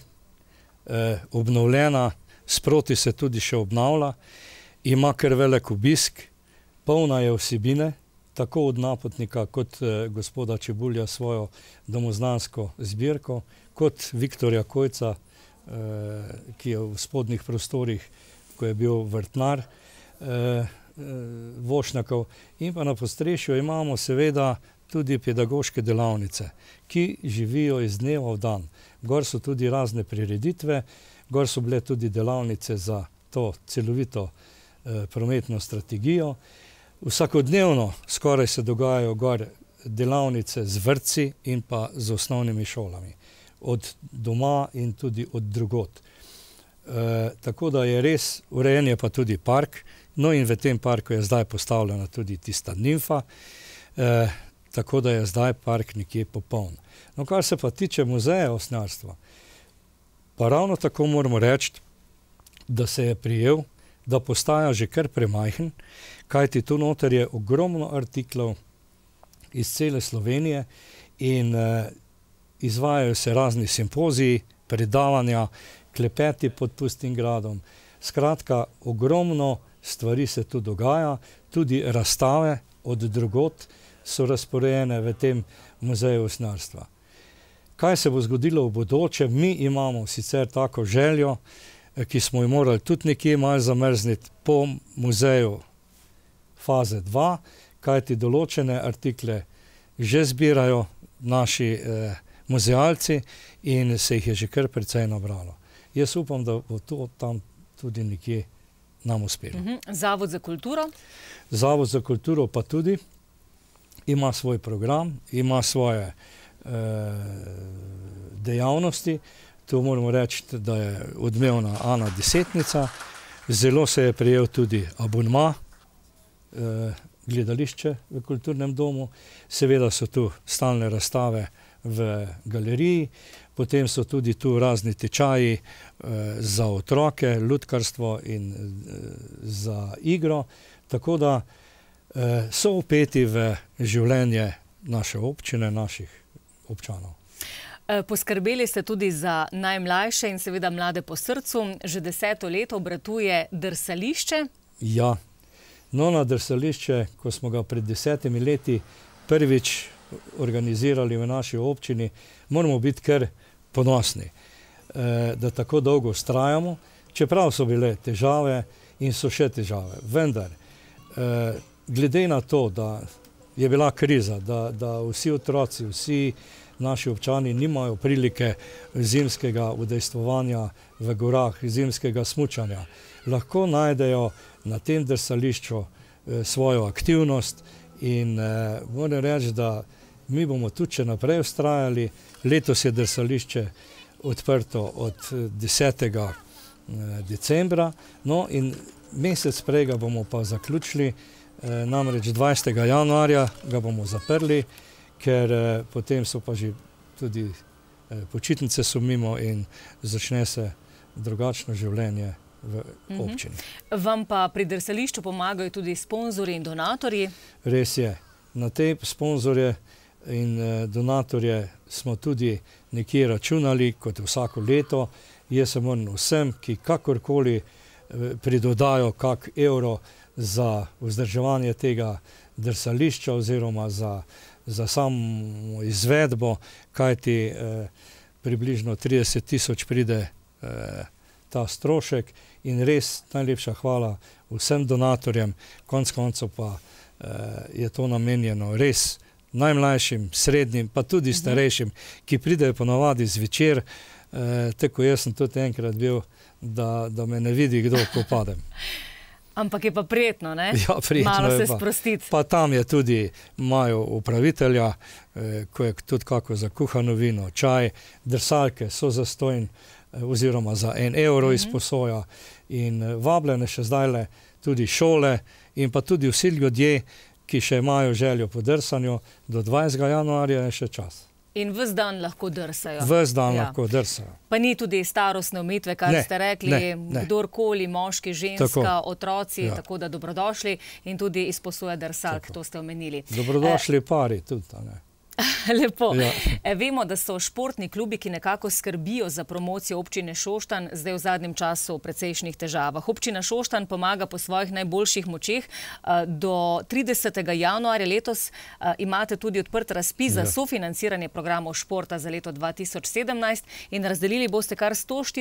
obnovljena, sproti se tudi še obnavlja, ima kar velik obisk, polna je vsebine, tako od napotnika kot gospoda Čebulja svojo domoznansko zbirko, kot Viktorja Kojca, ki je v spodnjih prostorih, ko je bil vrtnar Vošnjakov, in pa na podstrešju imamo seveda tudi pedagoške delavnice, ki živijo iz dneva v dan. Gor so tudi razne prireditve, gor so bile tudi delavnice za to celovito prometno strategijo. Vsakodnevno skoraj se dogajajo gor delavnice z vrtci in pa z osnovnimi šolami. Od doma in tudi od drugod. Tako da je res, urejen je pa tudi park, no in v tem parku je zdaj postavljena tudi tista nimfa, tako da je zdaj park nekje popoln. No, kar se pa tiče muzeja usnjarstva, pa ravno tako moramo reči, da se je prijel, da postaja že kar premajhen, kajti tu noter je ogromno artiklov iz cele Slovenije in izvajajo se razni simpoziji, predavanja, klepeti pod Pustim gradom. Skratka, ogromno stvari se tu dogaja, tudi razstave od drugot so razporejene v tem muzeju usnjarstva. Kaj se bo zgodilo v bodoče? Mi imamo sicer tako željo, ki smo jo morali tudi nekje malo zamrzniti po muzeju faze 2, kajti določene artikle že zbirajo naši muzealci in se jih je že kar precej nabralo. Jaz upam, da bo to tam tudi nekje nam uspelo. Zavod za kulturo? Zavod za kulturo pa tudi ima svoj program, ima svoje dejavnosti. To moramo reči, da je odmevna Ana Desetnica. Zelo se je prijel tudi abonma gledališče v kulturnem domu, seveda so tu stalne razstave v galeriji, potem so tudi tu razni tečaji za otroke, lutkarstvo in za igro, tako da so vpeti v življenje naše občine, naših občanov. Poskrbeli ste tudi za najmlajše in seveda mlade po srcu. Že 10. leto obratuje drsališče. Ja, no na drsališče, ko smo ga pred 10 leti prvič organizirali v naši občini, moramo biti kar ponosni, da tako dolgo vztrajamo, čeprav so bile težave in so še težave. Vendar, glede na to, da je bila kriza, da vsi otroci, vsi naši občani nimajo prilike zimskega udejstvovanja v gorah, zimskega smučanja, lahko najdejo na tem drsališču svojo aktivnost in moram reči, da mi bomo tudi še naprej vztrajali. Letos je drsališče odprto od 10. decembra, no in mesec prej ga bomo pa zaključili, namreč 20. januarja ga bomo zaprli, ker potem so pa že tudi počitnice so mimo in začne se drugačno življenje v občini. Vam pa pri drsališču pomagajo tudi sponzorji in donatorji? Res je. Na te sponzorje in donatorje smo tudi nekje računali, kot vsako leto. Jaz se moram vsem, ki kakorkoli pridodajo kak evro za vzdrževanje tega drsališča oziroma za samo izvedbo, kajti približno 30 000 pride ta strošek in res najlepša hvala vsem donatorjem, konec koncev pa je to namenjeno res najmlajšim, srednjim, pa tudi starejšim, ki pridejo ponavadi zvečer, tako jaz sem tudi enkrat bil, da me ne vidi kdo, ko padem. Ampak je pa prijetno, ne? Ja, prijetno malo je se sprostiti. Pa tam je tudi, imajo upravitelja, ko je tudi kako za kuhano vino, čaj, drsalke so zastonj, oziroma za 1 evro izposoja in vabljene še zdajle tudi šole in pa tudi vsi ljudje, ki še imajo željo po drsanju, do 20. januarja je še čas. In ves dan lahko drsajo. Ves dan lahko drsajo. Pa ni tudi starostne omejitve, kar ste rekli, kdorkoli, moški, ženska, otroci, tako da dobrodošli in tudi izposoja drsalk, to ste omenili. Dobrodošli pari tudi, ne? Lepo. Vemo, da so športni klubi, ki nekako skrbijo za promocijo občine Šoštanj, zdaj v zadnjem času v precejšnjih težavah. Občina Šoštanj pomaga po svojih najboljših močeh. Do 30. januarja letos imate tudi odprt razpis za sofinanciranje programov športa za leto 2017 in razdelili boste kar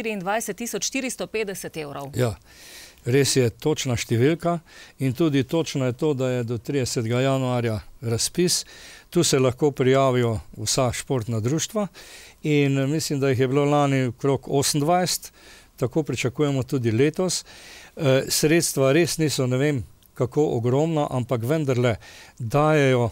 124 450 evrov. Ja. Res je točna številka in tudi točno je to, da je do 30. januarja razpis. Tu se lahko prijavijo vsa športna društva in mislim, da jih je bilo lani okrog 28, tako pričakujemo tudi letos. Sredstva res niso, ne vem kako ogromna, ampak vendarle dajejo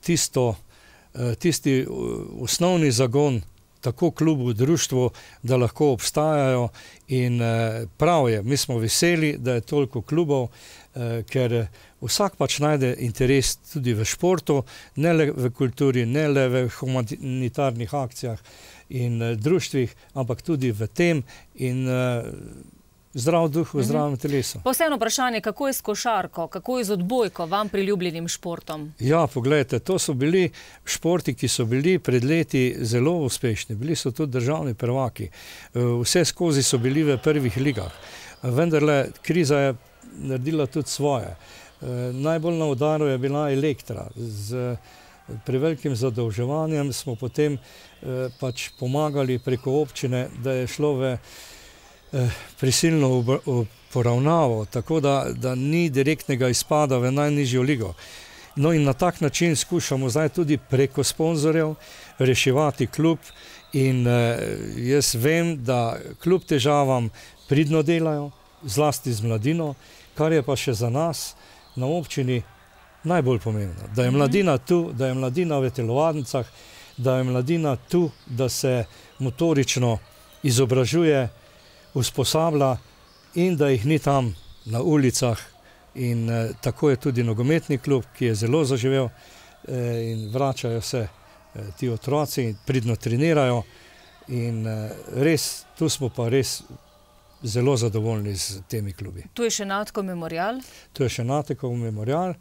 tisti osnovni zagon tako klubu, društvu, da lahko obstajajo in prav je, mi smo veseli, da je toliko klubov, ker vsak pač najde interes tudi v športu, ne le v kulturi, ne le v humanitarnih akcijah in društvih, ampak tudi v tem in zdrav duh v zdravem telesu. Pa vseeno vprašanje, kako je s košarko, kako je z odbojko, vam priljubljenim športom? Ja, pogledajte, to so bili športi, ki so bili pred leti zelo uspešni. Bili so tudi državni prvaki. Vse skozi so bili v prvih ligah. Vendarle, kriza je naredila tudi svoje. Najbolj na udaru je bila Elektra. Z prevelikim zadolževanjem smo potem pač pomagali preko občine, da je šlo v prisilno poravnavo, tako da ni direktnega izpada v najnižjo ligo. No in na tak način skušamo zdaj tudi preko sponzorjev reševati klub in jaz vem, da kljub težavam pridno delajo, zlasti z mladino, kar je pa še za nas na občini najbolj pomembno. Da je mladina tu, da je mladina v telovadnicah, da je mladina tu, da se motorično izobražuje, usposablja in da jih ni tam na ulicah In tako je tudi nogometni klub, ki je zelo zaživel in vračajo se ti otroci, pridno trenirajo in res, tu smo pa res zelo zadovoljni z temi klubi. Tu je še Natekov memorial? Tu je še Natekov memorial.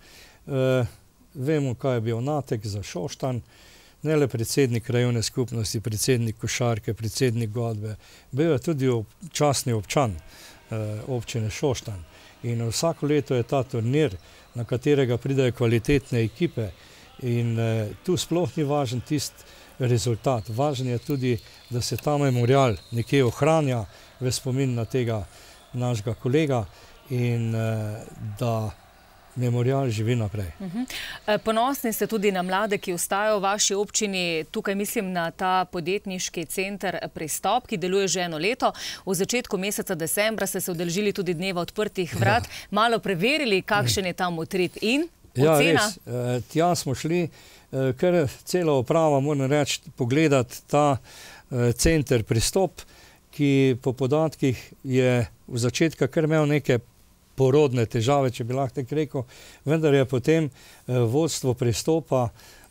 Vemo, kaj je bil Natek za Šoštanj. Ne le predsednik krajevne skupnosti, predsednik košarke, predsednik godbe. Bil je tudi častni občan občine Šoštanj. In vsako leto je ta turnir, na katerega pridejo kvalitetne ekipe. In tu sploh ni važen tisti rezultat. Važen je tudi, da se ta memorial nekje ohranja v spomin na tega našega kolega in da memorial živi naprej. Ponosni ste tudi na mlade, ki ostajajo v vaši občini. Tukaj mislim na ta podjetniški center Pristop, ki deluje že eno leto. V začetku meseca decembra ste se udeležili tudi dneva odprtih vrat. Malo preverili, kakšen je tam utrip in ocena? Ja, res. Tja smo šli, ker cela uprava, moram reči, pogledati ta center Pristop, ki po podatkih je v začetku kar imel neke porodne težave, če bi lahko tako rekel, vendar je potem vodstvo Pristopa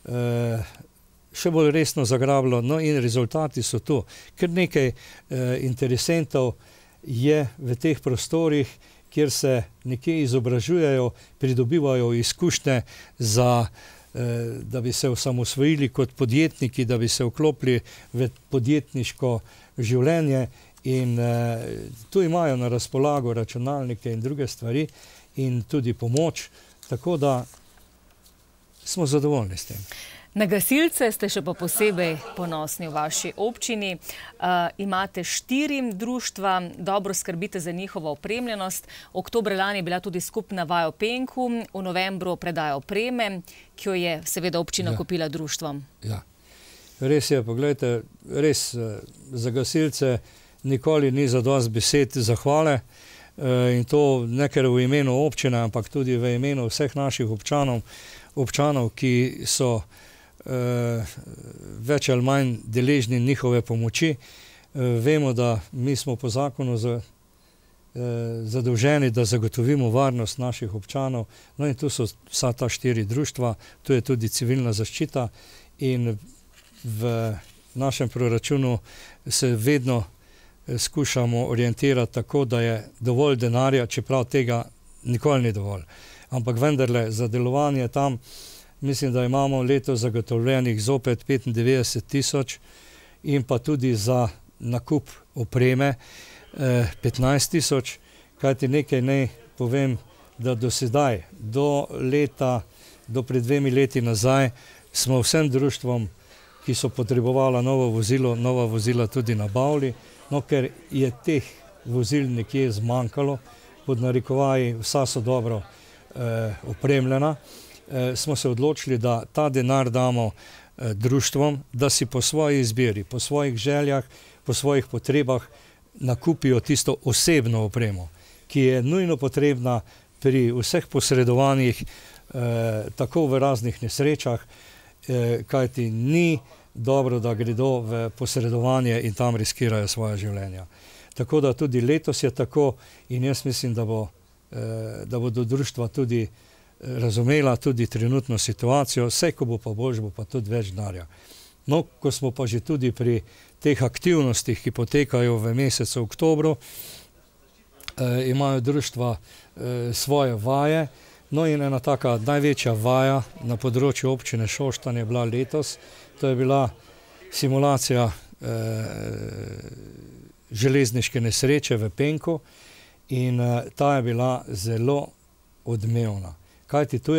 še bolj resno zagrabilo, no in rezultati so tu. Ker nekaj interesentov je v teh prostorih, kjer se nekje izobražujejo, pridobivajo izkušnje za, da bi se osamosvojili kot podjetniki, da bi se vklopili v podjetniško življenje. In tu imajo na razpolago računalnike in druge stvari in tudi pomoč, tako da smo zadovoljni s tem. Na gasilce ste še pa posebej ponosni v vaši občini. Imate 4 društva, dobro skrbite za njihovo opremljenost. Oktobra lani je bila tudi skupna vaja v Penku, v novembru predaja opreme, ki jo je seveda občina kupila društvom. Ja, res je, pogledajte, res za gasilce nikoli ni zadosti besed zahvale in to ne ker v imenu občine, ampak tudi v imenu vseh naših občanov, ki so več ali manj deležni njihove pomoči. Vemo, da mi smo po zakonu zadolženi, da zagotovimo varnost naših občanov. No in tu so vsa ta 4 društva, tu je tudi civilna zaščita in v našem proračunu se vedno skušamo orientirati tako, da je dovolj denarja, čeprav tega nikoli ni dovolj. Ampak vendarle za delovanje tam mislim, da imamo letos zagotovljenih zopet 95 000 in pa tudi za nakup opreme 15 000, kajti nekaj naj povem, da do sedaj, do pred 2 leti nazaj, smo vsem društvom, ki so potrebovala nova vozila tudi nabavili. No, ker je teh vozil nekje zmanjkalo, pod narekovaji vsa so dobro opremljena, smo se odločili, da ta denar damo društvom, da si po svoji izbiri, po svojih željah, po svojih potrebah nakupijo tisto osebno opremo, ki je nujno potrebna pri vseh posredovanjih, tako v raznih nesrečah, kajti ni dobro, da gredo v posredovanje in tam riskirajo svoje življenja. Tako da tudi letos je tako in jaz mislim, da bodo društva tudi razumela tudi trenutno situacijo, vse, ko bo pa boljš, bo pa tudi več denarja. No, ko smo pa že tudi pri teh aktivnostih, ki potekajo v mesecu oktobru, imajo društva svoje vaje, no in ena taka največja vaja na področju občine Šoštanj je bila letos. To je bila simulacija železniške nesreče v Penku in ta je bila zelo odmevna. Kajti tu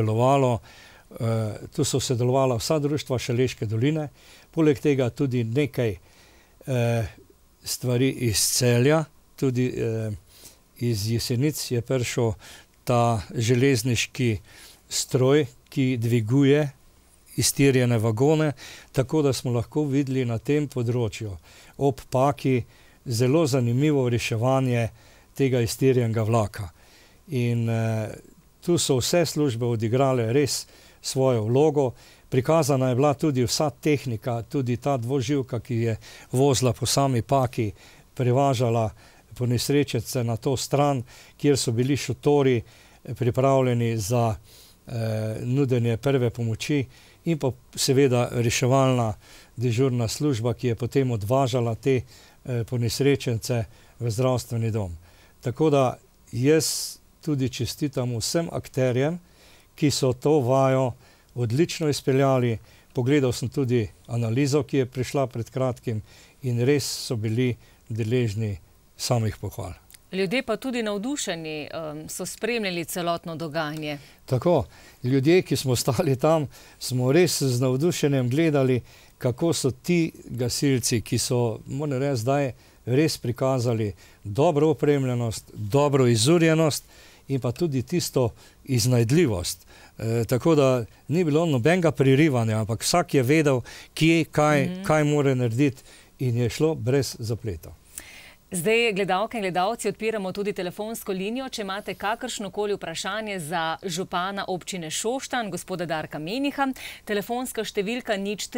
so sodelovala vsa društva Šaleške doline, poleg tega tudi nekaj stvari iz Celja, tudi iz Jesenic je prišel ta železniški stroj, ki dviguje iztirjene vagone, tako da smo lahko videli na tem področju ob Paki zelo zanimivo reševanje tega iztirjenega vlaka. In tu so vse službe odigrale res svojo vlogo. Prikazana je bila tudi vsa tehnika, tudi ta dvoživka, ki je vozila po sami Paki, prevažala ponesrečence na to stran, kjer so bili šotori pripravljeni za nudenje prve pomoči in pa seveda reševalna dežurna služba, ki je potem odvažala te ponesrečence v zdravstveni dom. Tako da jaz tudi čestitam vsem akterjem, ki so to vajo odlično izpeljali. Pogledal sem tudi analizo, ki je prišla pred kratkim in res so bili deležni samih pohval. Ljudje pa tudi navdušeni so spremljali celotno dogajanje. Tako, ljudje, ki smo stali tam, smo res z navdušenjem gledali, kako so ti gasilci, ki so, moram reči, zdaj res prikazali dobro opremljenost, dobro izurjenost in pa tudi tisto iznajdljivost. Tako da ni bilo nobenega pririvanja, ampak vsak je vedel, kje, kaj mora narediti in je šlo brez zapletov. Zdaj, gledalke in gledalci, odpiramo tudi telefonsko linijo. Če imate kakršnokoli vprašanje za župana občine Šoštanj, gospoda Darka Meniha, telefonska številka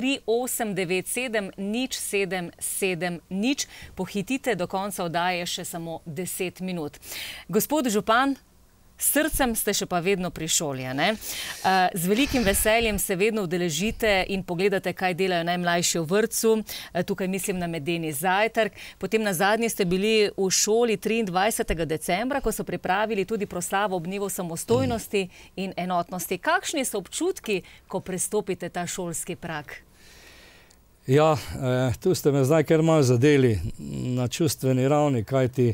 03897 0770. Pohitite, do konca oddaje še samo 10 minut. Gospod župan, s srcem ste še pa vedno pri šoli, ne? Z velikim veseljem se vedno udeležite in pogledate, kaj delajo najmlajši v vrtcu. Tukaj mislim na medeni zajtrk. Potem nazadnje ste bili v šoli 23. decembra, ko so pripravili tudi proslavo ob dnevu samostojnosti in enotnosti. Kakšni so občutki, ko prestopite ta šolski prag? Ja, tu ste me zdaj kar malo zadeli na čustveni ravni, kajti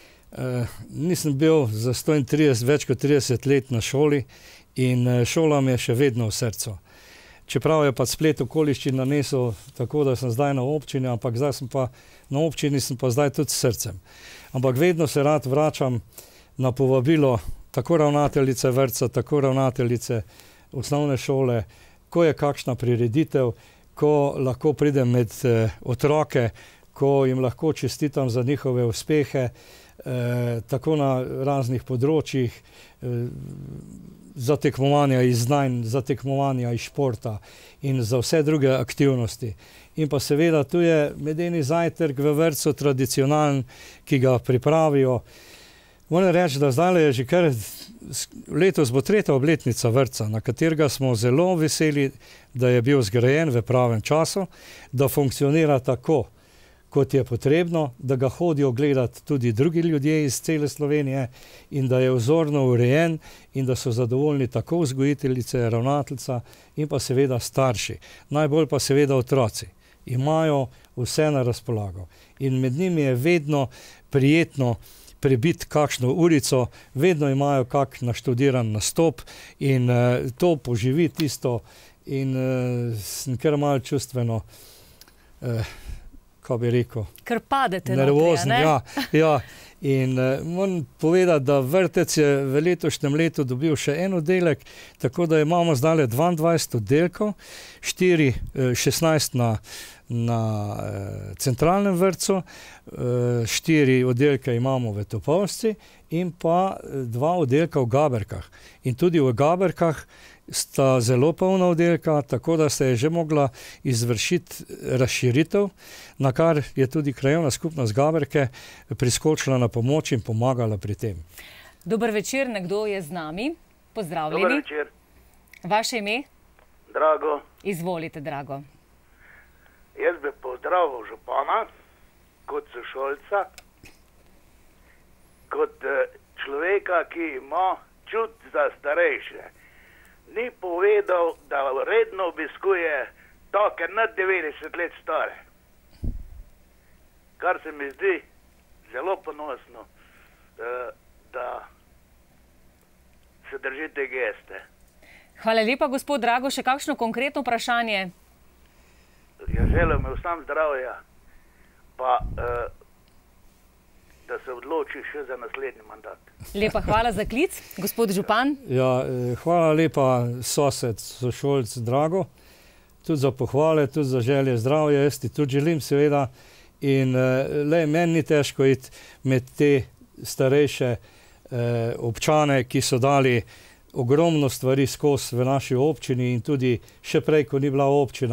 nisem bil za 130, več kot 30 let na šoli in šola mi je še vedno v srcu. Čeprav je pa splet okoliščin nanesel tako, da sem zdaj na občini, ampak zdaj sem pa na občini, sem pa zdaj tudi s srcem. Ampak vedno se rad vračam na povabilo tako ravnateljice vrtca, tako ravnateljice osnovne šole, ko je kakšna prireditev, ko lahko pridem med otroke, ko jim lahko čestitam za njihove uspehe, tako na raznih področjih, za tekmovanja iz znanj, za tekmovanja iz športa in za vse druge aktivnosti. In pa seveda tu je medeni zajtrk v vrtcu tradicionalen, ki ga pripravijo. Moram reči, da zdaj je že kar letos bo 3. obletnica vrtca, na katerega smo zelo veseli, da je bil zgrajen v pravem času, da funkcionira tako, kot je potrebno, da ga hodijo gledati tudi drugi ljudje iz cele Slovenije in da je vzorno urejen in da so zadovoljni tako vzgojiteljice, ravnateljica in pa seveda starši. Najbolj pa seveda otroci. Imajo vse na razpolago. In med njimi je vedno prijetno prebiti kakšno urico, vedno imajo kak naštudiran nastop in to poživi tisto in sem kar malo čustveno kako bi rekel, ker padete nervozen, naprej, ja. In moram povedati, da vrtec je v letošnjem letu dobil še en oddelek, tako da imamo zdaj 22 oddelkov, 16 na centralnem vrtcu, 4 oddelke imamo v Topolsci in pa 2 oddelka v Gaberkah. In tudi v Gaberkah sta zelo polna oddelka, tako da se je že mogla izvršiti razširitev, na kar je tudi krajevna skupnost Gaberke priskočila na pomoč in pomagala pri tem. Dober večer, nekdo je z nami. Pozdravljeni. Dober večer. Vaše ime? Drago. Izvolite, Drago. Jaz bi pozdravil župana kot sošolca, kot človeka, ki ima čut za starejše. Ni povedal, da redno obiskuje take nad 90 let stare. Kar se mi zdi zelo ponosno, da se držite geste. Hvala lepa, gospod Drago. Še kakšno konkretno vprašanje? Ja, želim vsem zdravja, pa da se odloči še za naslednji mandat. Lepa hvala za klic. Gospod župan? Ja, hvala lepa, sosed, sošolc Drago, tudi za pohvale, tudi za želje zdravja. Jaz ti tudi želim seveda in meni ni težko iti med te starejše občane, ki so dali ogromno stvari skozi v naši občini in tudi še prej, ko ni bila občina.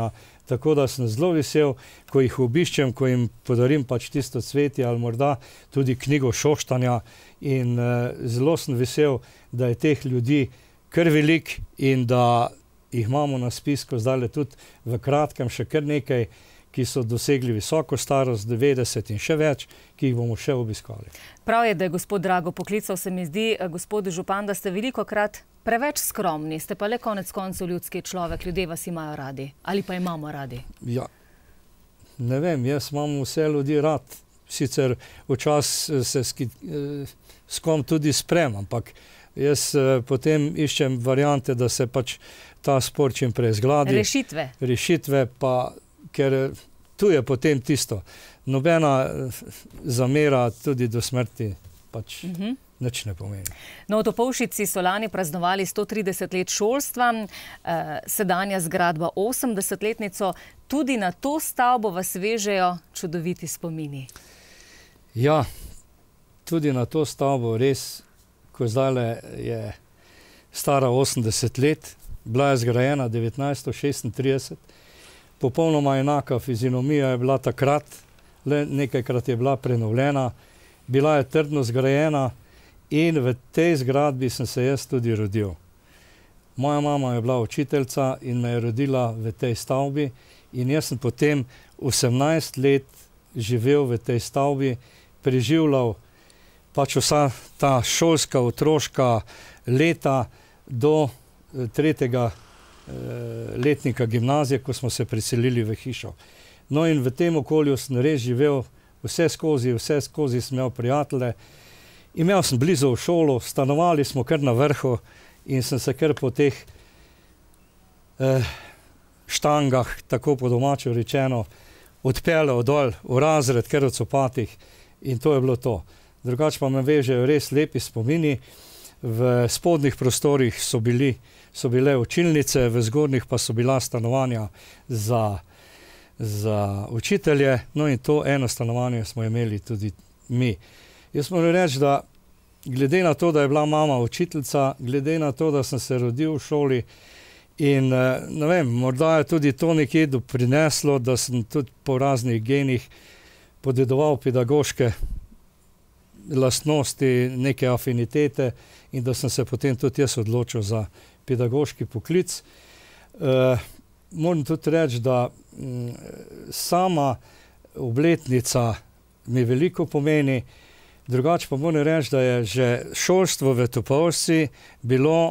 tako da sem zelo vesel, ko jih obiščem, ko jim podarim pač tisto cvetje ali morda tudi knjigo Šoštanja in zelo sem vesel, da je teh ljudi kar velik in da jih imamo na spisku zdaj tudi v kratkem še kar nekaj, ki so dosegli visoko starost, 90 in še več, ki jih bomo še obiskali. Prav je, da je gospod Drago poklical, se mi zdi, gospod župan, da ste velikokrat preveč skromni, ste pa le konec koncev ljudski človek, ljudje vas imajo radi. Ali pa imamo radi? Ja, ne vem, jaz imam vse ljudi rad. Sicer včasih se s kom tudi sprem, ampak jaz potem iščem variante, da se pač ta spor čim prej zgladi. Rešitve. Rešitve pa, ker tu je potem tisto. Nobena zamera tudi do smrti pač nič ne pomeni. No, v Topolšici so lani praznovali 130 let šolstva, sedanja zgradba 80-letnico. Tudi na to stavbo vas vežejo čudoviti spomini. Ja, tudi na to stavbo res, ko zdajle je stara 80 let, bila je zgrajena 1936, popolnoma enaka fizionomija je bila takrat, le nekajkrat je bila prenovljena, bila je trdno zgrajena in v tej zgradbi sem se jaz tudi rodil. Moja mama je bila učiteljica in me je rodila v tej stavbi in jaz sem potem 18 let živel v tej stavbi, preživljal pač vsa ta šolska, otroška leta do 3. letnika gimnazije, ko smo se preselili v hišo. No in v tem okolju sem res živel vse skozi sem imel prijatelje. Imel sem blizu v šolo, stanovali smo kar na vrhu in sem se kar po teh štangah, tako po domače rečeno, odpeljal dol v razred, kar v copatih in to je bilo to. Drugače pa me vežejo res lepi spomini. V spodnjih prostorih so bile učilnice, v zgornjih pa so bila stanovanja za učitelje, no in to eno stanovanje smo imeli tudi mi. Jaz moram reči, da glede na to, da je bila mama učiteljica, glede na to, da sem se rodil v šoli in ne vem, morda je tudi to nekje doprineslo, da sem tudi po raznih genih podedoval pedagoške lastnosti, neke afinitete in da sem se potem tudi jaz odločil za pedagoški poklic. Moram tudi reči, da sama obletnica mi veliko pomeni, drugače pa moram reči, da je že šolstvo v Topolšici bilo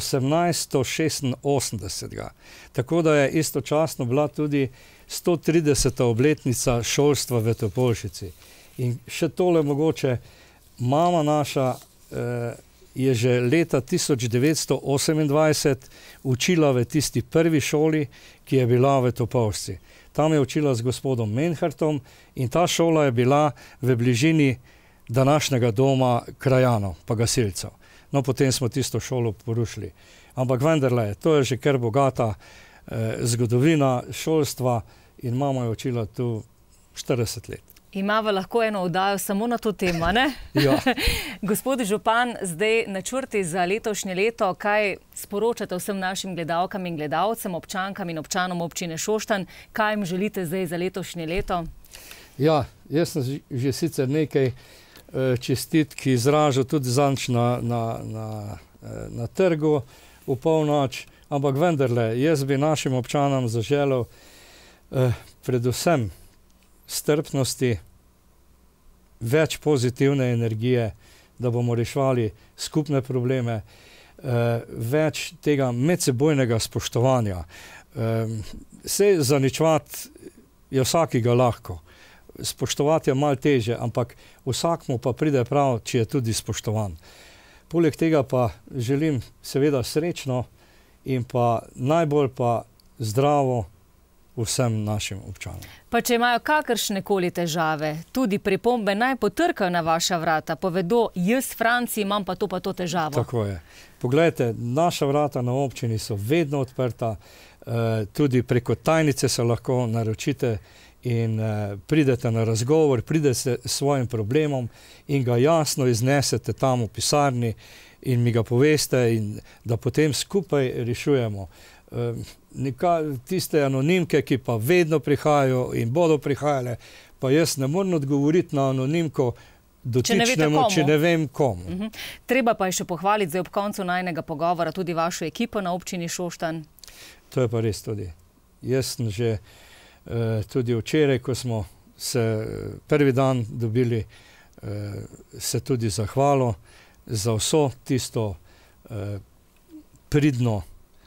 1886. Tako da je istočasno bila tudi 130. obletnica šolstva v Topolšici. In še tole mogoče, mama naša je že leta 1928 učila v tisti prvi šoli, ki je bila v Topolšici. Tam je učila z gospodom Menhartom in ta šola je bila v bližini današnjega doma krajanov pa gasilcev. No, potem smo tisto šolo porušili. Ampak vendarle, to je že kar bogata zgodovina šolstva in mama je učila tu 40 let. Imava lahko eno oddajo samo na to temo, ne? Ja. Gospod župan, zdaj načrti za letošnje leto, kaj sporočate vsem našim gledalkam in gledalcem, občankam in občanom občine Šoštanj, kaj jim želite zdaj za letošnje leto? Ja, jaz sem že sicer nekaj čestitk izražal tudi zanč na trgu v polnoč, ampak vendarle, jaz bi našim občanom zaželel predvsem strpnosti, več pozitivne energije, da bomo reševali skupne probleme, več tega medsebojnega spoštovanja. Saj zaničevati je vsakega lahko, spoštovati je malo teže, ampak vsakmu pa pride prav, če je tudi spoštovan. Poleg tega pa želim seveda srečno in pa najbolj pa zdravo vsem našim občanom. Pa če imajo kakršnekoli težave, tudi pripombe, naj potrkajo na vaša vrata, povedo, jaz Franci imam pa to težavo. Tako je. Poglejte, naša vrata na občini so vedno odprta, tudi preko tajnice se lahko naročite in pridete na razgovor, pridete s svojim problemom in ga jasno iznesete tam v pisarni in mi ga poveste in da potem skupaj rešujemo. Tiste anonimke, ki pa vedno prihajajo in bodo prihajale, pa jaz ne morem odgovoriti na anonimko dotičnemu, če ne vem komu. Treba pa je še pohvaliti zdaj ob koncu najnega pogovora tudi vašo ekipo na občini Šoštanj. To je pa res tudi. Jaz sem že tudi včeraj, ko smo se prvi dan dobili, se tudi zahvalil za vso tisto pridno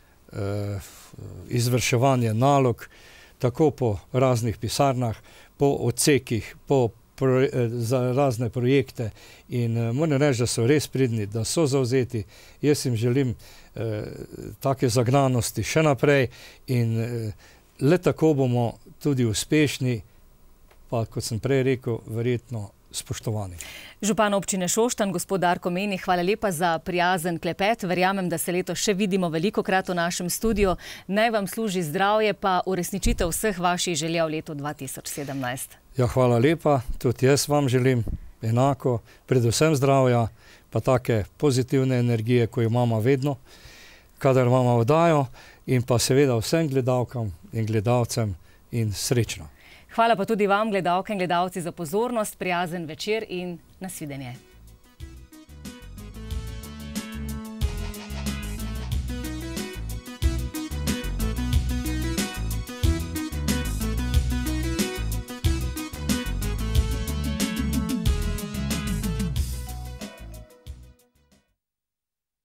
izvrševanje nalog, tako po raznih pisarnah, po odsekih, za razne projekte in moram reči, da so res pridni, da so zavzeti. Jaz jim želim take zagnanosti še naprej in le tako bomo tudi uspešni, pa kot sem prej rekel, verjetno spoštovani. Župan občine Šoštanj, gospod Darko Menih, hvala lepa za prijazen klepet. Verjamem, da se letos še vidimo velikokrat v našem studiu. Naj vam služi zdravje pa uresničitev vseh vaših želja v letu 2017. Ja, hvala lepa. Tudi jaz vam želim enako, predvsem zdravja, pa take pozitivne energije, ko jo imamo vedno, kadar imamo oddajo, in pa seveda vsem gledalkam in gledalcem in srečno. Hvala pa tudi vam, gledalke in gledalci, za pozornost, prijazen večer in nasvidenje.